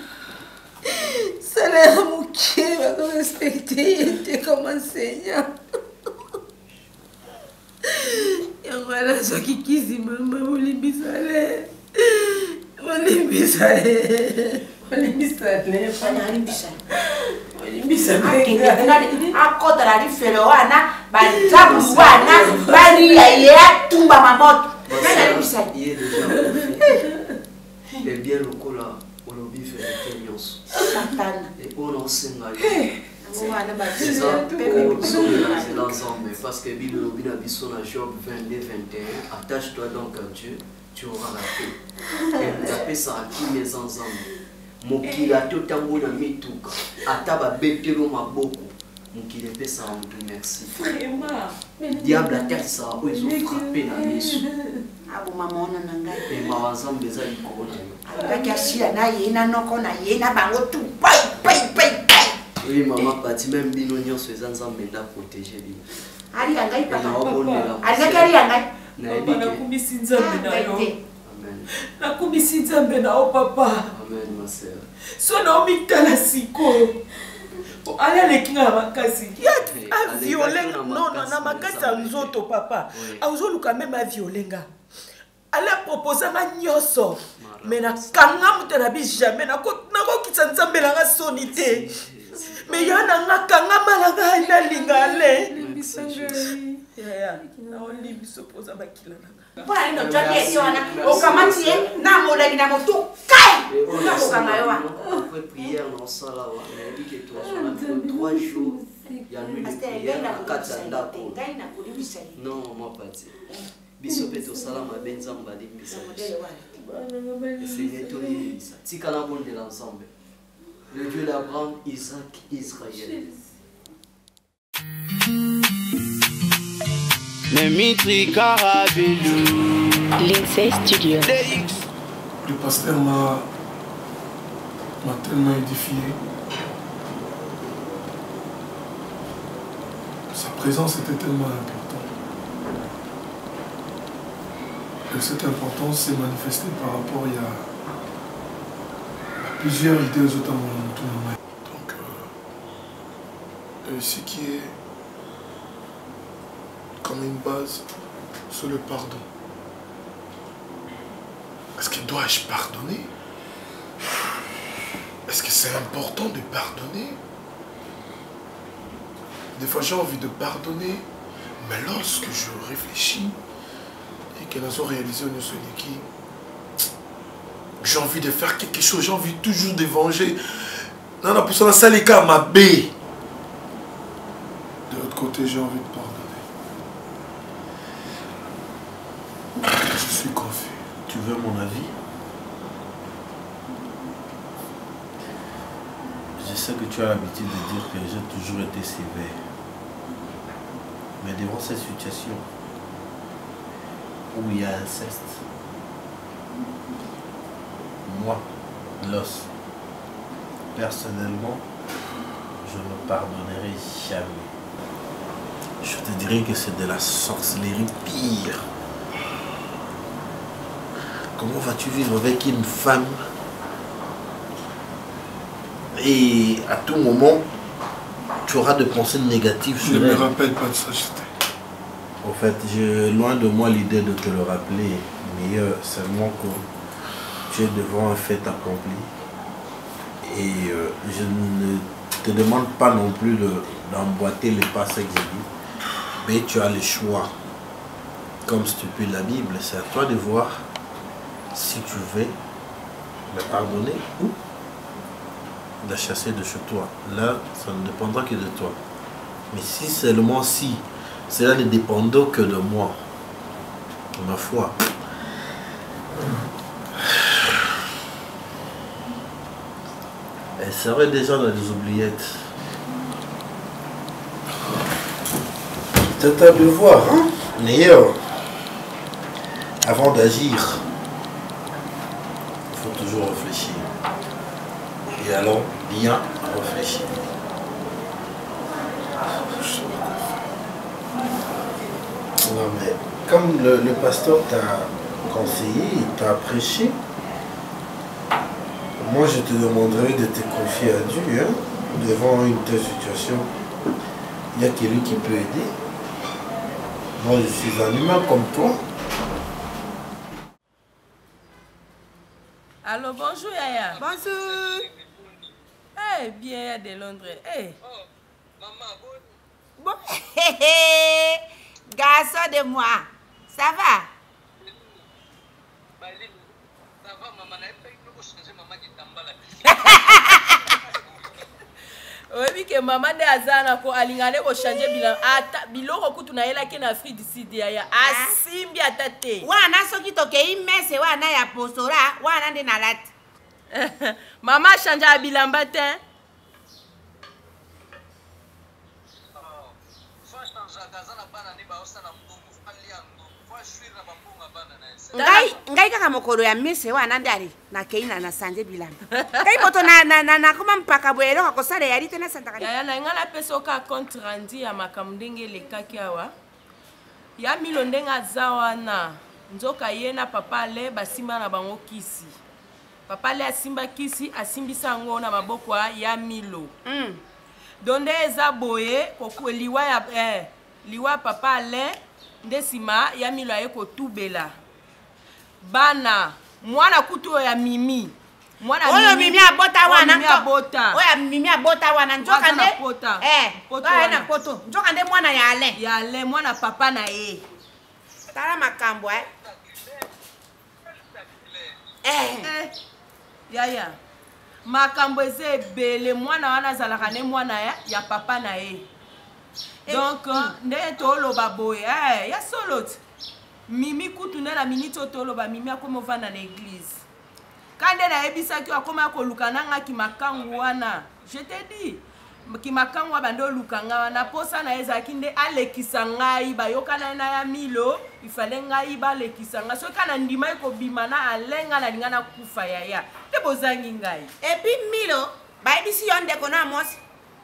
Sala muke bazo respecter était comme enseignant. Yangala soki kizi mama olimbisale. Olimbisale. Olimbisale. Fanya olimbisale. Olimbisale. Akota la rifele wana, bajabu wana, bali ya ya tumba mamoto. Fanya olimbisale. Il est déjà il est bien le coup là, on a vu faire des ténions. Satan. Et on en sait mal. C'est ça, on s'en est l'ensemble. Parce que Bible a dit son Job vingt-deux vingt et un, attache-toi donc à Dieu, tu auras la paix. Et vous appelez ça à qui mes ensemble. Mokila totango na mituka, ataba betelo maboko. Mokila pe ça en tout merci. Diable a terre ça, ils ont frappé la mission. Abo mama ona nanga. Et ma ensemble des amis corona. Akashia na yena noko na yena bango tu pai pai pai. Oui, maman, parti même binonion sur les ensemble là protéger lui. Ali angai papa. Ali kari angai. Na kumisi nzambe na yo. Amen. Na kumisi nzambe na o papa. Amen ma sœur. So na omitala siko. Ala lekinga makasi. A violenga non non na makasi nzoto papa. Azoluka même a violenga. Ala proposa ma nyoso. Mais na kanga mutana bi jamais na ko na ko kitsanzambe la nga sonité. Mais yana nga kanga malanga ina lingale. Limbisangeli. Ya, na oli bisopoza bakila na. Bwana ndo twake yona. Okamatie na mola ina motu kai. Na kokanga yo wana. Après prière dans ça là, on a dit que toi on a fait trois jours. Il y a nuit de prière à Katsanda. Non, moi pas dit. Bisope to salama benzamba limbisangeli. C'est tout ça. Tika la bonne de l'ensemble. Le Dieu d'Abraham, Isaac, Israël. Nemitri Karabelou. Lindsay Studio. Le pasteur m'a m'a tellement édifié. Sa présence était tellement importante. Et cette importance s'est manifestée par rapport il y a plusieurs idées aux autres moments. Donc, euh, ce qui est comme une base, c'est le pardon. Est-ce que dois-je pardonner? Est-ce que c'est important de pardonner? Des fois, j'ai envie de pardonner, mais lorsque je réfléchis et que nous avons réalisé une seule équipe, j'ai envie de faire quelque chose, j'ai envie toujours de venger. Non, non, pour ça, ça, les cas, ma baie. De l'autre côté, j'ai envie de pardonner. Je suis confus. Tu veux mon avis? Je sais que tu as l'habitude de dire que j'ai toujours été sévère. Mais devant cette situation où il y a inceste, moi, l'os, personnellement, je ne pardonnerai jamais. Je te dirais que c'est de la sorcellerie pire. Comment vas-tu vivre avec une femme et à tout moment, tu auras des pensées négatives sur elle? Je ne me rappelle pas de ça, j'étais. En fait, j'ai loin de moi l'idée de te le rappeler, mais euh, seulement que tu es devant un fait accompli. Et euh, je ne te demande pas non plus d'emboîter les pas exécutés, mais tu as le choix. Comme stipule la Bible, c'est à toi de voir si tu veux me pardonner ou la chasser de chez toi. Là, ça ne dépendra que de toi. Mais si seulement si cela ne dépendait que de moi, ma foi, elle serait déjà dans les oubliettes. C'est à devoir, hein? D'ailleurs, avant d'agir, il faut toujours réfléchir. Et alors, bien réfléchir. Non mais, comme le, le pasteur t'a conseillé, il t'a prêché, moi je te demanderai de te confier à Dieu, hein, devant une telle situation. Il y a quelqu'un qui peut aider. Moi je suis un humain comme toi. Allô, bonjour Yaya. Bonjour. Eh hey, bien Yaya de Londres. Hey. Oh, maman, bon. Bon. Garçon de moi. Ça va? Ça va, maman. Il faut changer maman qui t'emballe. Oui, que maman de Azana ko alingane ko changer bilan ata biloko kutu na yela ke na Afrique du Sud ya asimbi atate. Wana soki toke imese wana ya posora wana ndi na lati. Mama changer bilamba te. Ngai ngai kaka mokolo ya mese wana ndari na keina na sanje bilamba. Ngai moto na na na, na kuma mpaka boelo ko sala ya lite na santa kali. Ya na ngala peso ka compte rendu ya makamdenge le kakiawa. Ya milo ndenga zawana nzoka yena papa le basimba na bango kisi. Papa le asimba kisi asimbisa ngo na maboko ya milo. Mm. Donde eza boye ko liwa ya eh liwa papa le ndesima ya milo aye ko tubela. Bana mwana kutu ya mimi mwana oyo mimi abota wana mimi abota oya mimi abota wana njoka nde eh poto wana poto njoka nde mwana ya ale ya ale mwana papa na ye tala makambo eh eh, eh. Yaya makambo eze ebele mwana wana zalaka ne mwana ya, ya papa na ye eh. Donc mm. nde toloba boye eh ya solot Mimi kutune na minute otolo ba mimi akoma vana na église. Kande na ebisa ki akoma ko lukana ki makangu wana. Je te dis ki makangu bando lukanga wana posa na ezaki nde alekisa ngai ba yokana na ya milo ifale ngai ba lekisa nga so kana ndima ko bimana alenga na lingana kufa yaya. Te bozangi ngai. Et puis milo ba ebisi yonde kona mosi.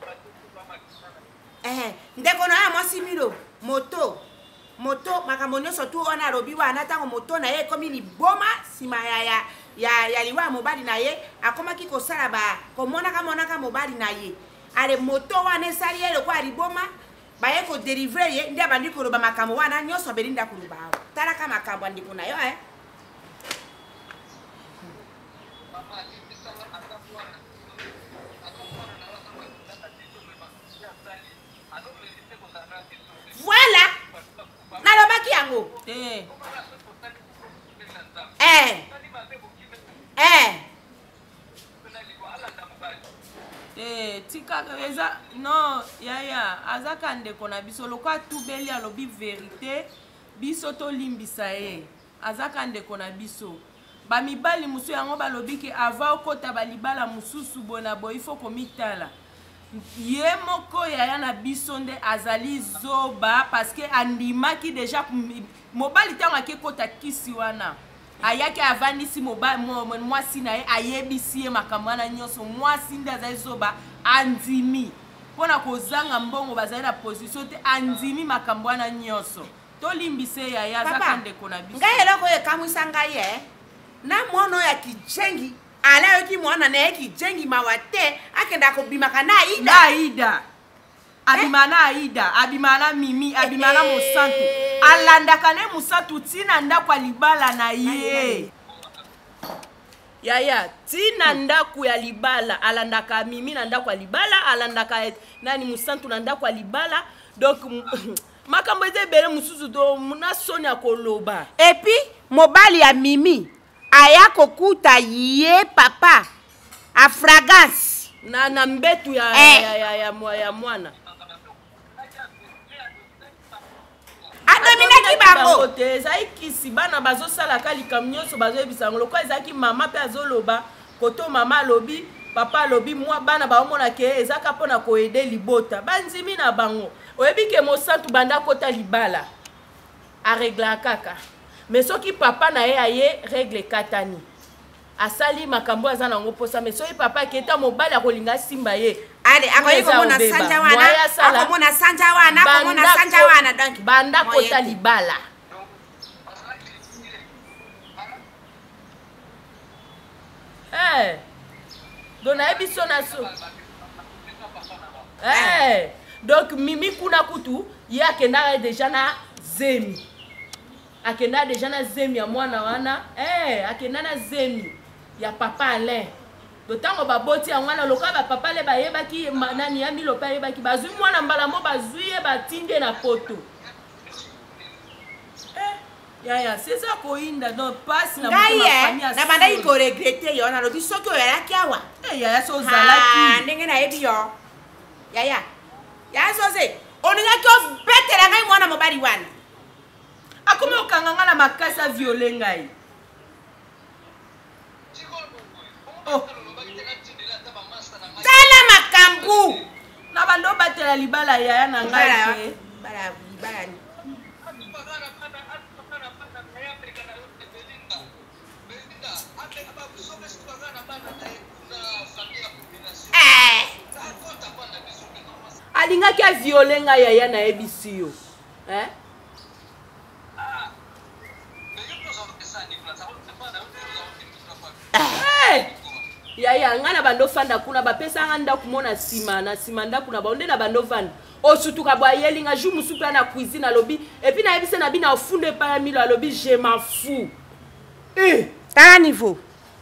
Eh ndeko na mosi milo moto moto makambo nyonso tu wana robi wana tango moto na ye komi liboma sima ya ya ya, ya liwa mobali na ye akomaki kosala ba komona ka mona ka mobali na ye ale moto wana esali ye lokwa liboma ba ye ko délivrer ye ndia bandi ko roba makambo wana nyonso belinda ko roba tala ka makambo ndiko na yo eh Voilà. Nalobaki yango. Eh. Eh. Eh. Eh, tika eza non yaya azaka ndeko na biso lokwa tubeli alobi vérité biso to limbisa ye azaka ndeko na biso ba mibali musu yango balobi ke ava okota balibala mususu bona bo il faut komitala ye moko yaya na biso nde azali zoba parce que andimaki déjà mobali tango akekota kisi wana ayaki avandisi mwasi na ye ayebisi ye makambo wana nyonso mwasi nde azali zoba andimi mpona kozanga mbongo bazali na position te andimi makambo wana nyonso tolimbise yaya azaka ndeko na biso ngai eloko oyo ekamwisa ngai ye na mwana oyo akijengi ala yoki mwana na ye kijengi mawa te akenda kobimaka na aida na aida abima na aida abima na mimi abima na mosantu alandaka ne mosantu tina ndako ya libala na ye yaya tina ndako ya libala alandaka mimi na ndako ya libala alandaka nani mosantu na ndako ya libala donc makambo eza ebele mosusu to na soni ya koloba epi mobali ya mimi aya kokuta ye papa a fragance na na mbetu ya eh. ya, ya, ya, ya, ya mwana adominaki bango te ezali kisi bana bazosalaka likambo nyonso bazoyebisa yango lokola ezalaki mama mpe azoloba koto mama alobi papa alobi mwa bana baomona ke ezaka mpona koede libota banzimi na bango oyebi ke mosantu banda kota libala areglaka kaka me soki papa na ye aye regle katani asali makambo aza nango mposa me soki papa aketa mobali akolinga simba ye ale akoyi komona sanja wana akomona sanja wana akomona sanja wana donc banda kota libala eh donc nayebi so na so eh donc mimi kuna kutu ye akendaka deja na zemi akenda deja na zemi ya mwana wana eh akenda na zemi ya papa Alain dotango baboti ya mwana loka ba papa le bayebaki nani ya milo pa yebaki bazui mwana mbala mo bazui ye batinde na poto eh ya ya c'est ça ko inda donc passe na mama famille na banda iko regretter yo na lobi soki oyalaki awa eh ya ya so zalaki ndenge na yebi yo ya ya ya so se oningaki obetela ngai mwana mobali wana akome okanganga na makasi ya viole ngai oh tala makambu na bando batela libala yaya na ngai te bala libala ni alingaki aviole ngai yaya na yebisi yo eh yaya nga na bando fanda kuna bapesanga ndako mona nsima na nsima ndako na bango nde na bando fanda osutuka boyeli nga jour mosusu mpe na cuisine alobi epuis nayebise na bino afunde epai ya milo alobi je m'en fous tala niveau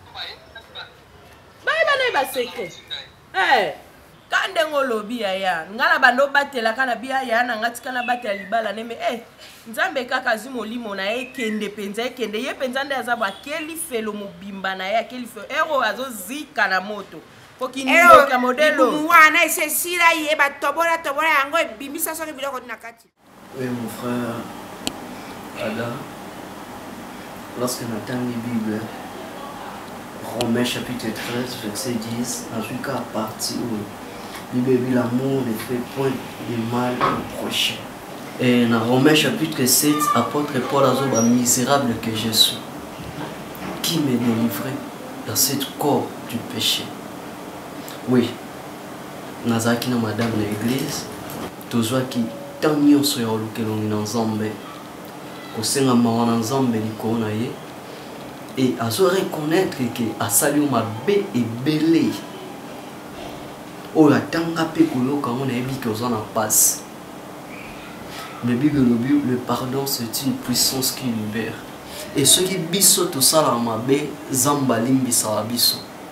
bayeba nayeba secret ka ndenge olobi yaya nga na bando batelaka na bia yaya na nga tika na batela libala neme eh nzambe kaka azwi molimo na ye ekende mpenza ekende ye mpenza nde aza bakeli felo mobimba na ye akeli felo ero azozika na moto kokindoka modelo ibumu wana esesila ye batobola tobola yango ebimbisa soki biloko na kati. Oui mon frère Ada, lorsque Nathan lit Bible Romains chapitre treize verset dix en tout cas partie où Bible l'amour ne fait point de mal au prochain. Et dans Romains chapitre sept, apôtre Paul a dit misérable que je suis, qui me délivrait dans cette corps du péché. Oui, nazaki na madame na église, tozwaki tant nyonso ya olukelongi na Nzambe, kosenga mawa na Nzambe likolo na ye, et azo reconnaître que asali mabe ebele. Oyo atanga pe koyoka ngo na yebi ke oza na passe. Mais Bible le pardon c'est une puissance qui libère. Et ce qui biso to sala mabe zamba limbisa biso.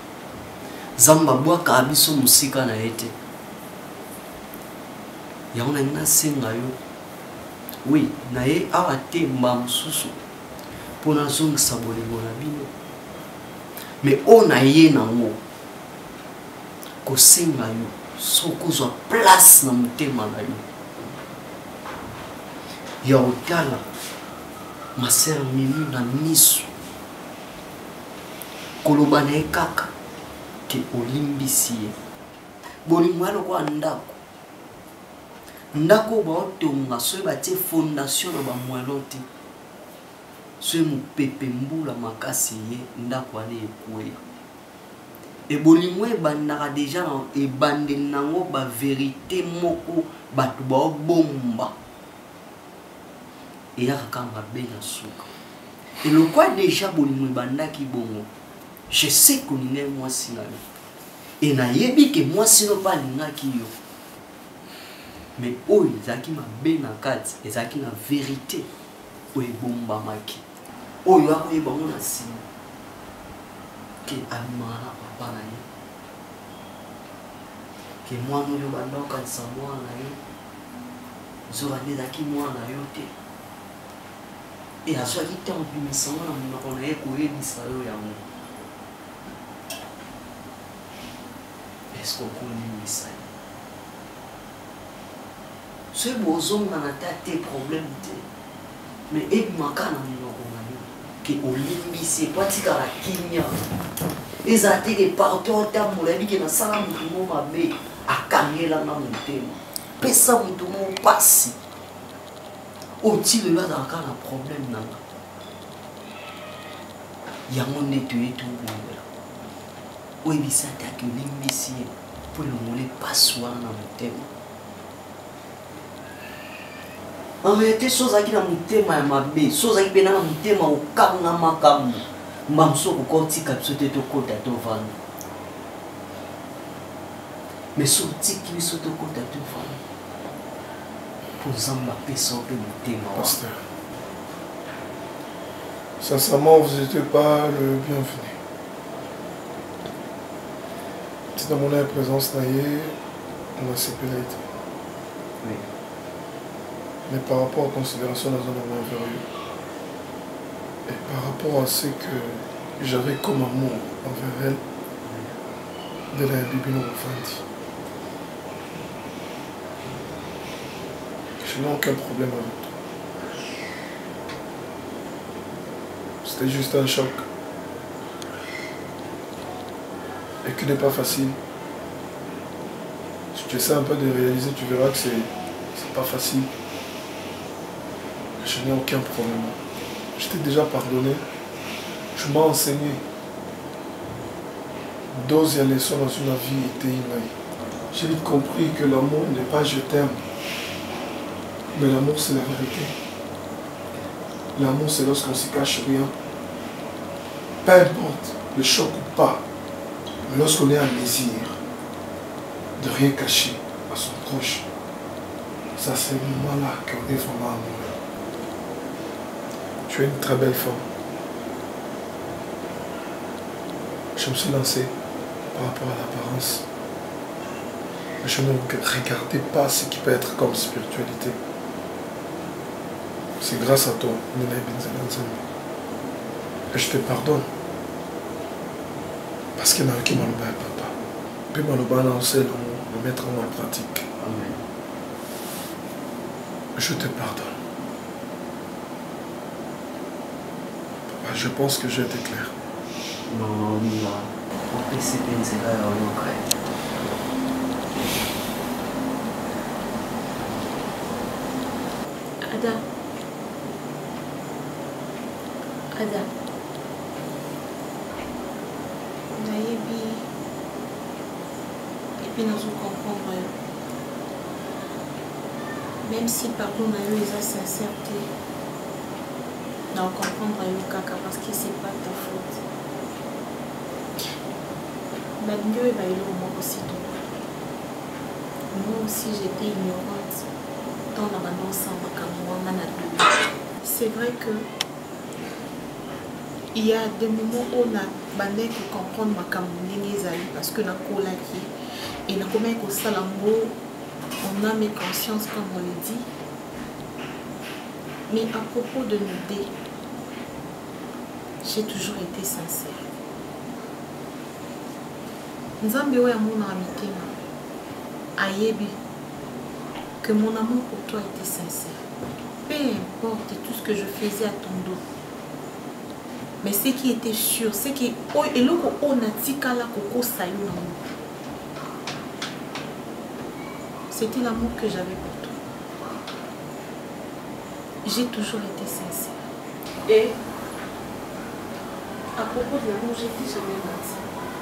Zamba bwaka abiso musika na ete. Ya on a une senga yo. Oui, na ye awa te mba mususu. Pona zong sabole bona bino. Mais on a ye nango. Ko senga yo. Soko zo place na mutema na yo. Ya otala. Ma sœur Mimi na misu. Koloba na kaka. Ke olimbisi ye. Bolingwalo kwa ndako. Ndako ba otonga so ba tie fondation na ba mwalote. So mu pepe mbula makasi ye ndako ane ekwe. E bolingwe bandaka déjà e bande nango ba vérité moko batu ba bomba. Et ya kanga bena suka. Et le quoi déjà bolingwe bandaki bongo. Je sais que ni ne moi sinalo. Et na yebi ke moi sino pa ningaki yo. Mais oh, ezaki ma bena kati, ezaki na vérité. O ebomba maki. Oh, yo ako yeba mona sino. Ke amara papa na ye. Ke moi no yo bandoka nsa mwana ye. Zora nezaki mwana yo te. Et azwaki te mpimisa mwana monoko na ye koyebisa yo yango. Est-ce qu'on connaît ça? C'est bon, on a des problèmes. Mais il y a des problèmes. C'est pas si la Kenya. Ils ont été partout au temps où ils ont salam tout le monde a camé la main de thème. Personne tout le monde passe. Au-dessus de là, il y a un problème. Il y a un nettoyé tout le monde. Oui, mais ça t'a que l'imbécile pour le moller pas soin dans mon thème. En réalité, chose qui dans mon thème est ma bé, chose qui est dans mon thème au kanga makamu. Mamso ko konti kapsote to kota to van. Mais sorti qui soto kota to van. Pour zamba peso pe mon thème. Pasteur. Sincèrement, vous n'étiez pas le bienvenu. Si dans mon présence naïe, on a séparé. Oui. Mais par rapport aux considérations de la zone envers eux, et par rapport à ce que j'avais comme amour envers elle, de la Bible nous dit. Je n'ai aucun problème avec toi. C'était juste un choc. Et qui n'est pas facile. Si tu essaies un peu de réaliser, tu verras que c'est pas facile. Je n'ai aucun problème. Je t'ai déjà pardonné. Je m'ai enseigné. Dose et leçons dans une vie était inouïe. J'ai vite compris que l'amour n'est pas je t'aime. Mais l'amour c'est la vérité. L'amour c'est lorsqu'on ne s'y cache rien. Peu importe le choc ou pas. Mais lorsqu'on est en désir de rien cacher à son proche, ça c'est le moment-là qu'on est vraiment amoureux. Tu es une très belle femme. Je me suis lancé par rapport à l'apparence. Je ne regardais pas ce qui peut être comme spiritualité. C'est grâce à toi, Nina Benzalanzan. Et je te pardonne. Parce qu'il y en a qui m'ont papa. Puis m'ont lancé le mettre en pratique. Amen. Je te pardonne. Papa, je pense que j'ai été clair. Non, non, Nina. On peut se penser là, on est Ada. Ada. Nayebi. Et puis nous comprendre. Même si pardon na eu les sincérité. Nous comprendre yo kaka parce que c'est pas ta faute. Mais mieux va y moi aussi donc. Moi aussi j'étais ignorante. Dans la c'est vrai que il y a des moments où on a bandé que comprendre ma camondine parce que na kola qui et na comment que ça l'amour on a mes consciences comme on le dit. Mais à propos de nos dés, j'ai toujours été sincère. Nzambe oya mona amitema ayebi que mon amour pour toi était sincère. Peu importe tout ce que je faisais à ton dos. Mais ce qui était sûr, c'est que c'était l'amour que j'avais pour toi. J'ai toujours été sincère. Et à propos de l'amour, j'ai dit jamais menti.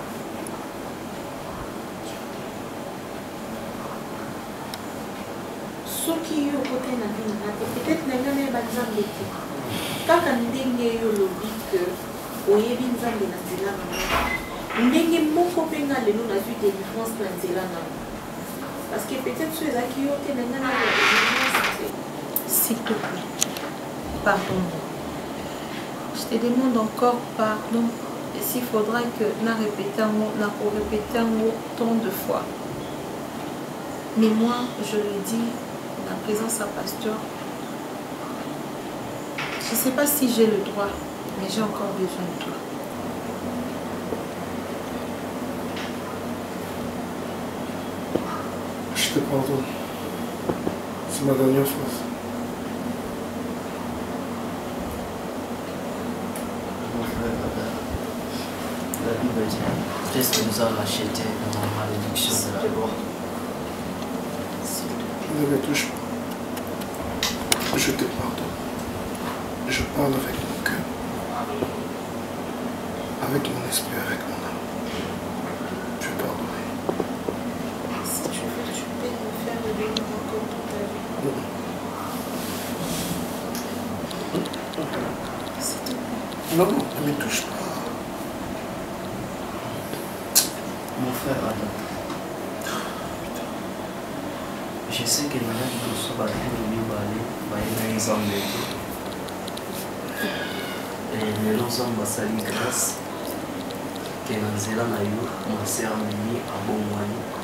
Ce qui est au côté de la vie, peut-être que nous avons besoin. Kaka ndenge yo lobi que oyebi nzambe na nzela na ndenge moko pe nga lelo na vu délivrance na nzela na parce que peut-être ceux qui ont été na na s'il te plaît pardon, je te demande encore pardon et s'il faudra que na répéter un mot na répéter un mot tant de fois, mais moi je le dis en présence à pasteur. Je ne sais pas si j'ai le droit, mais j'ai encore besoin de toi. Je te pardonne. C'est ma dernière phrase. Mon frère, la Bible dit, qu'est-ce que nous avons acheté dans la malédiction de la loi? Ne me touche pas. Je te pardonne. Je parle avec mon cœur, avec mon esprit, avec mon âme. Je vais pardonner. Si tu veux, tu peux me faire le bien encore toute ta vie. S'il te plaît. Non, non, ne me touche pas. Mon frère Adam, je sais que les gens qui sont battus de lui vont aller dans les hommes. Et nous sommes basali grâce que nous allons à nous, ma sœur Mimi, à bon moyen.